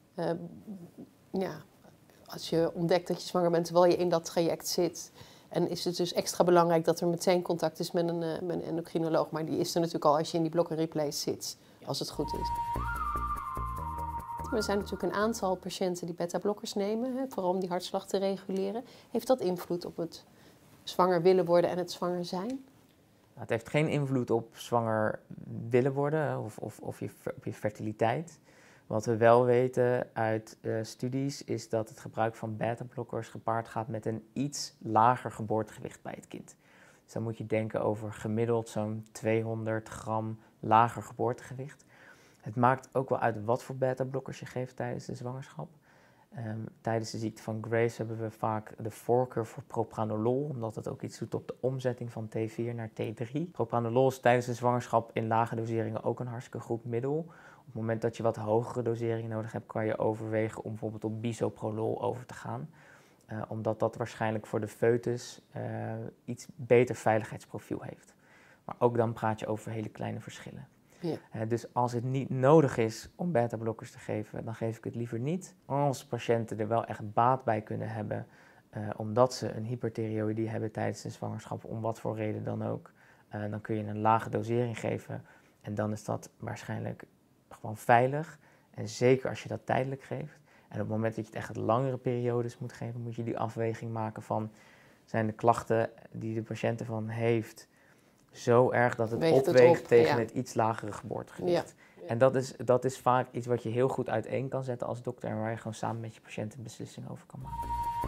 als je ontdekt dat je zwanger bent terwijl je in dat traject zit. En is het dus extra belangrijk dat er meteen contact is met een endocrinoloog. Maar die is er natuurlijk al als je in die block and replace zit, als het goed is. Er zijn natuurlijk een aantal patiënten die beta-blokkers nemen, vooral om die hartslag te reguleren. Heeft dat invloed op het zwanger willen worden en het zwanger zijn? Het heeft geen invloed op zwanger willen worden of je fertiliteit. Wat we wel weten uit studies is dat het gebruik van beta-blokkers gepaard gaat met een iets lager geboortegewicht bij het kind. Dus dan moet je denken over gemiddeld zo'n 200 gram lager geboortegewicht. Het maakt ook wel uit wat voor beta-blokkers je geeft tijdens de zwangerschap. Tijdens de ziekte van Graves hebben we vaak de voorkeur voor propranolol, omdat het ook iets doet op de omzetting van T4 naar T3. Propranolol is tijdens de zwangerschap in lage doseringen ook een hartstikke goed middel. Op het moment dat je wat hogere doseringen nodig hebt, kan je overwegen om bijvoorbeeld op bisoprolol over te gaan. omdat dat waarschijnlijk voor de foetus iets beter veiligheidsprofiel heeft. Maar ook dan praat je over hele kleine verschillen. Ja. Dus als het niet nodig is om beta-blokkers te geven, dan geef ik het liever niet. Als patiënten er wel echt baat bij kunnen hebben, omdat ze een hyperthyreoïdie hebben tijdens de zwangerschap, om wat voor reden dan ook, dan kun je een lage dosering geven. En dan is dat waarschijnlijk gewoon veilig. En zeker als je dat tijdelijk geeft. En op het moment dat je het echt langere periodes moet geven, moet je die afweging maken van, zijn de klachten die de patiënt ervan heeft zo erg dat het opweegt tegen het iets lagere geboortegewicht. Ja. En dat is vaak iets wat je heel goed uiteen kan zetten als dokter en waar je gewoon samen met je patiënt een beslissing over kan maken.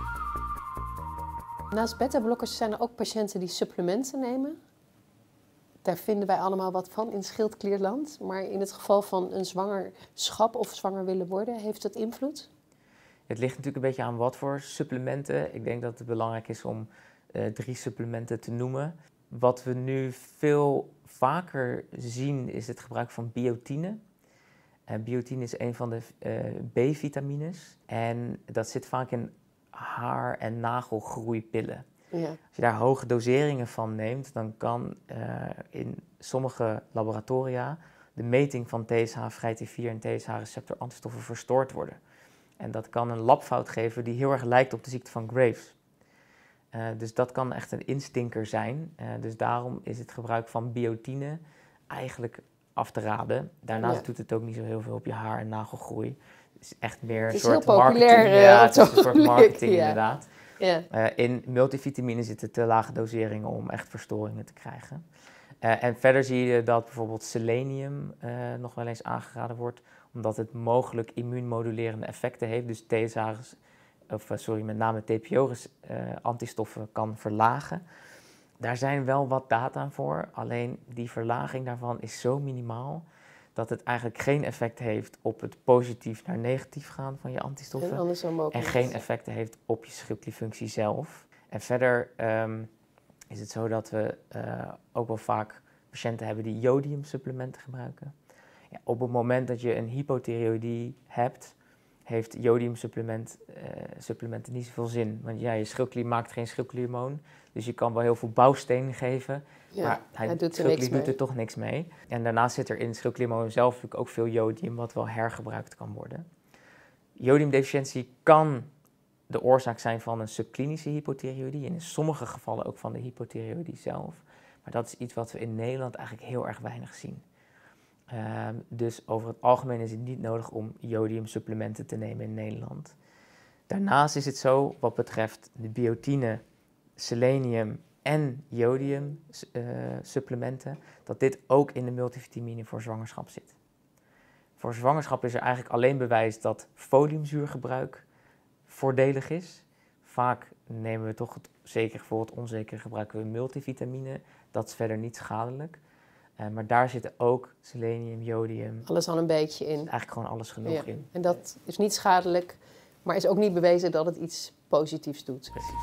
Naast beta-blokkers zijn er ook patiënten die supplementen nemen. Daar vinden wij allemaal wat van in schildklierland. Maar in het geval van een zwangerschap of zwanger willen worden, heeft het invloed? Het ligt natuurlijk een beetje aan wat voor supplementen. Ik denk dat het belangrijk is om 3 supplementen te noemen. Wat we nu veel vaker zien is het gebruik van biotine. Biotine is een van de B-vitamines. En dat zit vaak in haar- en nagelgroeipillen. Ja. Als je daar hoge doseringen van neemt, dan kan in sommige laboratoria de meting van TSH, vrij T4 en TSH-receptor antistoffen verstoord worden. En dat kan een labfout geven die heel erg lijkt op de ziekte van Graves. Dus dat kan echt een instinker zijn. Dus daarom is het gebruik van biotine eigenlijk af te raden. Daarnaast doet het ook niet zo heel veel op je haar- en nagelgroei. Het is echt meer een soort marketing. Ja, het is een soort marketing inderdaad. Ja. In multivitamine zitten te lage doseringen om echt verstoringen te krijgen. En verder zie je dat bijvoorbeeld selenium nog wel eens aangeraden wordt, omdat het mogelijk immuunmodulerende effecten heeft. Dus met name TPO-antistoffen kan verlagen. Daar zijn wel wat data voor, alleen die verlaging daarvan is zo minimaal dat het eigenlijk geen effect heeft op het positief naar negatief gaan van je antistoffen. En geen effecten heeft op je schildklierfunctie zelf. En verder is het zo dat we ook wel vaak patiënten hebben die jodiumsupplementen gebruiken. Ja, op het moment dat je een hypothyreoïdie hebt, heeft jodiumsupplementen niet zoveel zin. Want ja, je schildklier maakt geen schildklierhormoon. Dus je kan wel heel veel bouwstenen geven. Ja, maar het schildklier doet er toch niks mee. En daarnaast zit er in het schildklierhormoon zelf natuurlijk ook veel jodium, wat wel hergebruikt kan worden. Jodiumdeficiëntie kan de oorzaak zijn van een subklinische hypothyreoïdie. En in sommige gevallen ook van de hypothyreoïdie zelf. Maar dat is iets wat we in Nederland eigenlijk heel erg weinig zien. Dus over het algemeen is het niet nodig om jodiumsupplementen te nemen in Nederland. Daarnaast is het zo, wat betreft de biotine, selenium en jodiumsupplementen, dat dit ook in de multivitamine voor zwangerschap zit. Voor zwangerschap is er eigenlijk alleen bewijs dat foliumzuurgebruik voordelig is. Vaak nemen we toch, zeker voor het onzeker, gebruiken we multivitamine. Dat is verder niet schadelijk. Maar daar zitten ook selenium, jodium. Alles al een beetje in. Eigenlijk gewoon alles genoeg in. En dat is niet schadelijk, maar is ook niet bewezen dat het iets positiefs doet. Precies.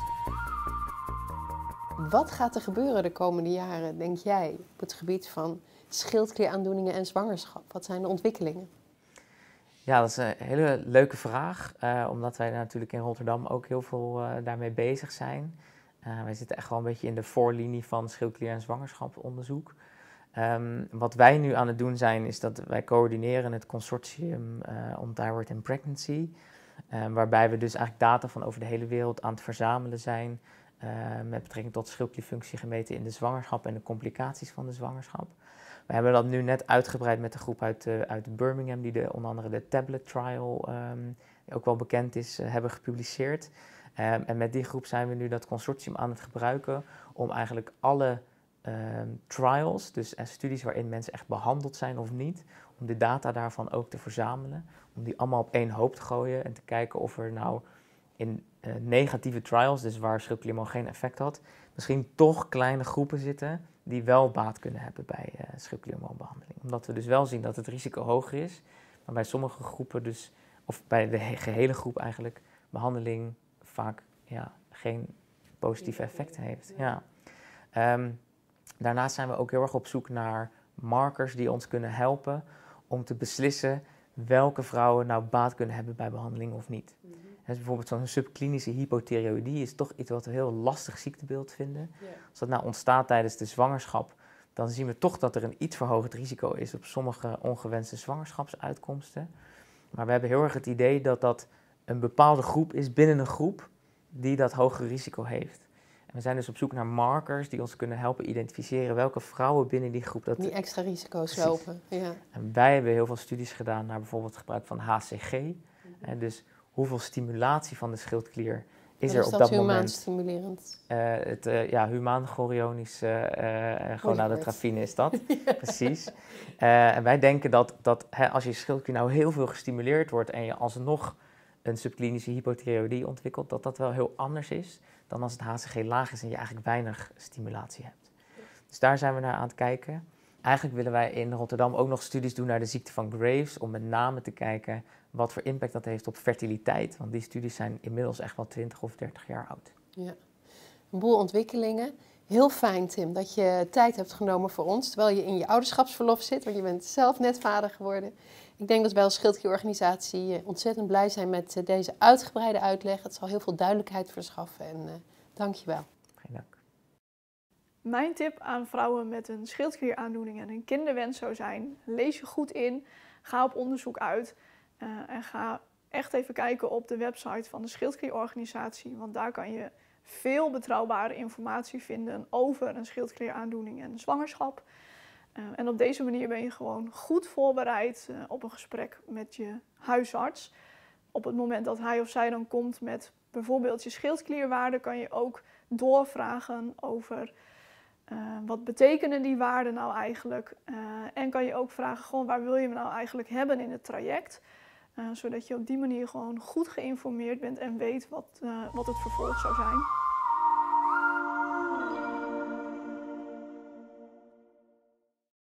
Wat gaat er gebeuren de komende jaren, denk jij, op het gebied van schildklieraandoeningen en zwangerschap? Wat zijn de ontwikkelingen? Ja, dat is een hele leuke vraag, omdat wij natuurlijk in Rotterdam ook heel veel daarmee bezig zijn. Wij zitten echt wel een beetje in de voorlinie van schildklier- en zwangerschapsonderzoek. Wat wij nu aan het doen zijn, is dat wij coördineren het consortium on Thyroid and Pregnancy. Waarbij we dus eigenlijk data van over de hele wereld aan het verzamelen zijn. Met betrekking tot schildklierfunctie gemeten in de zwangerschap en de complicaties van de zwangerschap. We hebben dat nu net uitgebreid met de groep uit Birmingham, die onder andere de Tablet Trial, die ook wel bekend is, hebben gepubliceerd. En met die groep zijn we nu dat consortium aan het gebruiken om eigenlijk alle trials, dus studies waarin mensen echt behandeld zijn of niet, om de data daarvan ook te verzamelen, om die allemaal op één hoop te gooien en te kijken of er nou in negatieve trials, dus waar schildklierhormoon geen effect had, misschien toch kleine groepen zitten die wel baat kunnen hebben bij schildklierhormoonbehandeling. Omdat we dus wel zien dat het risico hoger is, maar bij sommige groepen dus, of bij de gehele groep eigenlijk, behandeling vaak geen positieve effecten heeft. Ja. Daarnaast zijn we ook heel erg op zoek naar markers die ons kunnen helpen om te beslissen welke vrouwen nou baat kunnen hebben bij behandeling of niet. Dus bijvoorbeeld zo'n subklinische hypothyreoïdie is toch iets wat we een heel lastig ziektebeeld vinden. Ja. Als dat nou ontstaat tijdens de zwangerschap, dan zien we toch dat er een iets verhoogd risico is op sommige ongewenste zwangerschapsuitkomsten. Maar we hebben heel erg het idee dat dat een bepaalde groep is binnen een groep die dat hogere risico heeft. En we zijn dus op zoek naar markers die ons kunnen helpen identificeren welke vrouwen binnen die groep dat... Die extra risico's Precies. lopen. Ja. En wij hebben heel veel studies gedaan naar bijvoorbeeld het gebruik van HCG. En dus hoeveel stimulatie van de schildklier is er op dat humaan moment. stimulerend? Humaan chorionisch gonadotropine is dat, Ja. precies. En wij denken dat als je schildklier nou heel veel gestimuleerd wordt en je alsnog een subklinische hypothyreoïdie ontwikkelt, dat dat wel heel anders is dan als het HCG laag is en je eigenlijk weinig stimulatie hebt. Dus daar zijn we naar aan het kijken. Eigenlijk willen wij in Rotterdam ook nog studies doen naar de ziekte van Graves, om met name te kijken wat voor impact dat heeft op fertiliteit. Want die studies zijn inmiddels echt wel 20 of 30 jaar oud. Ja. Een boel ontwikkelingen. Heel fijn, Tim, dat je tijd hebt genomen voor ons, terwijl je in je ouderschapsverlof zit, want je bent zelf net vader geworden. Ik denk dat wij als schildklierorganisatie ontzettend blij zijn met deze uitgebreide uitleg. Het zal heel veel duidelijkheid verschaffen en dank je wel. Geen dank. Mijn tip aan vrouwen met een schildklieraandoening en een kinderwens zou zijn: lees je goed in, ga op onderzoek uit en ga echt even kijken op de website van de schildklierorganisatie, want daar kan je veel betrouwbare informatie vinden over een schildklieraandoening en een zwangerschap. En op deze manier ben je gewoon goed voorbereid op een gesprek met je huisarts. Op het moment dat hij of zij dan komt met bijvoorbeeld je schildklierwaarden, kan je ook doorvragen over wat betekenen die waarden nou eigenlijk. En kan je ook vragen, gewoon, waar wil je me nou eigenlijk hebben in het traject? Zodat je op die manier gewoon goed geïnformeerd bent en weet wat het vervolg zou zijn.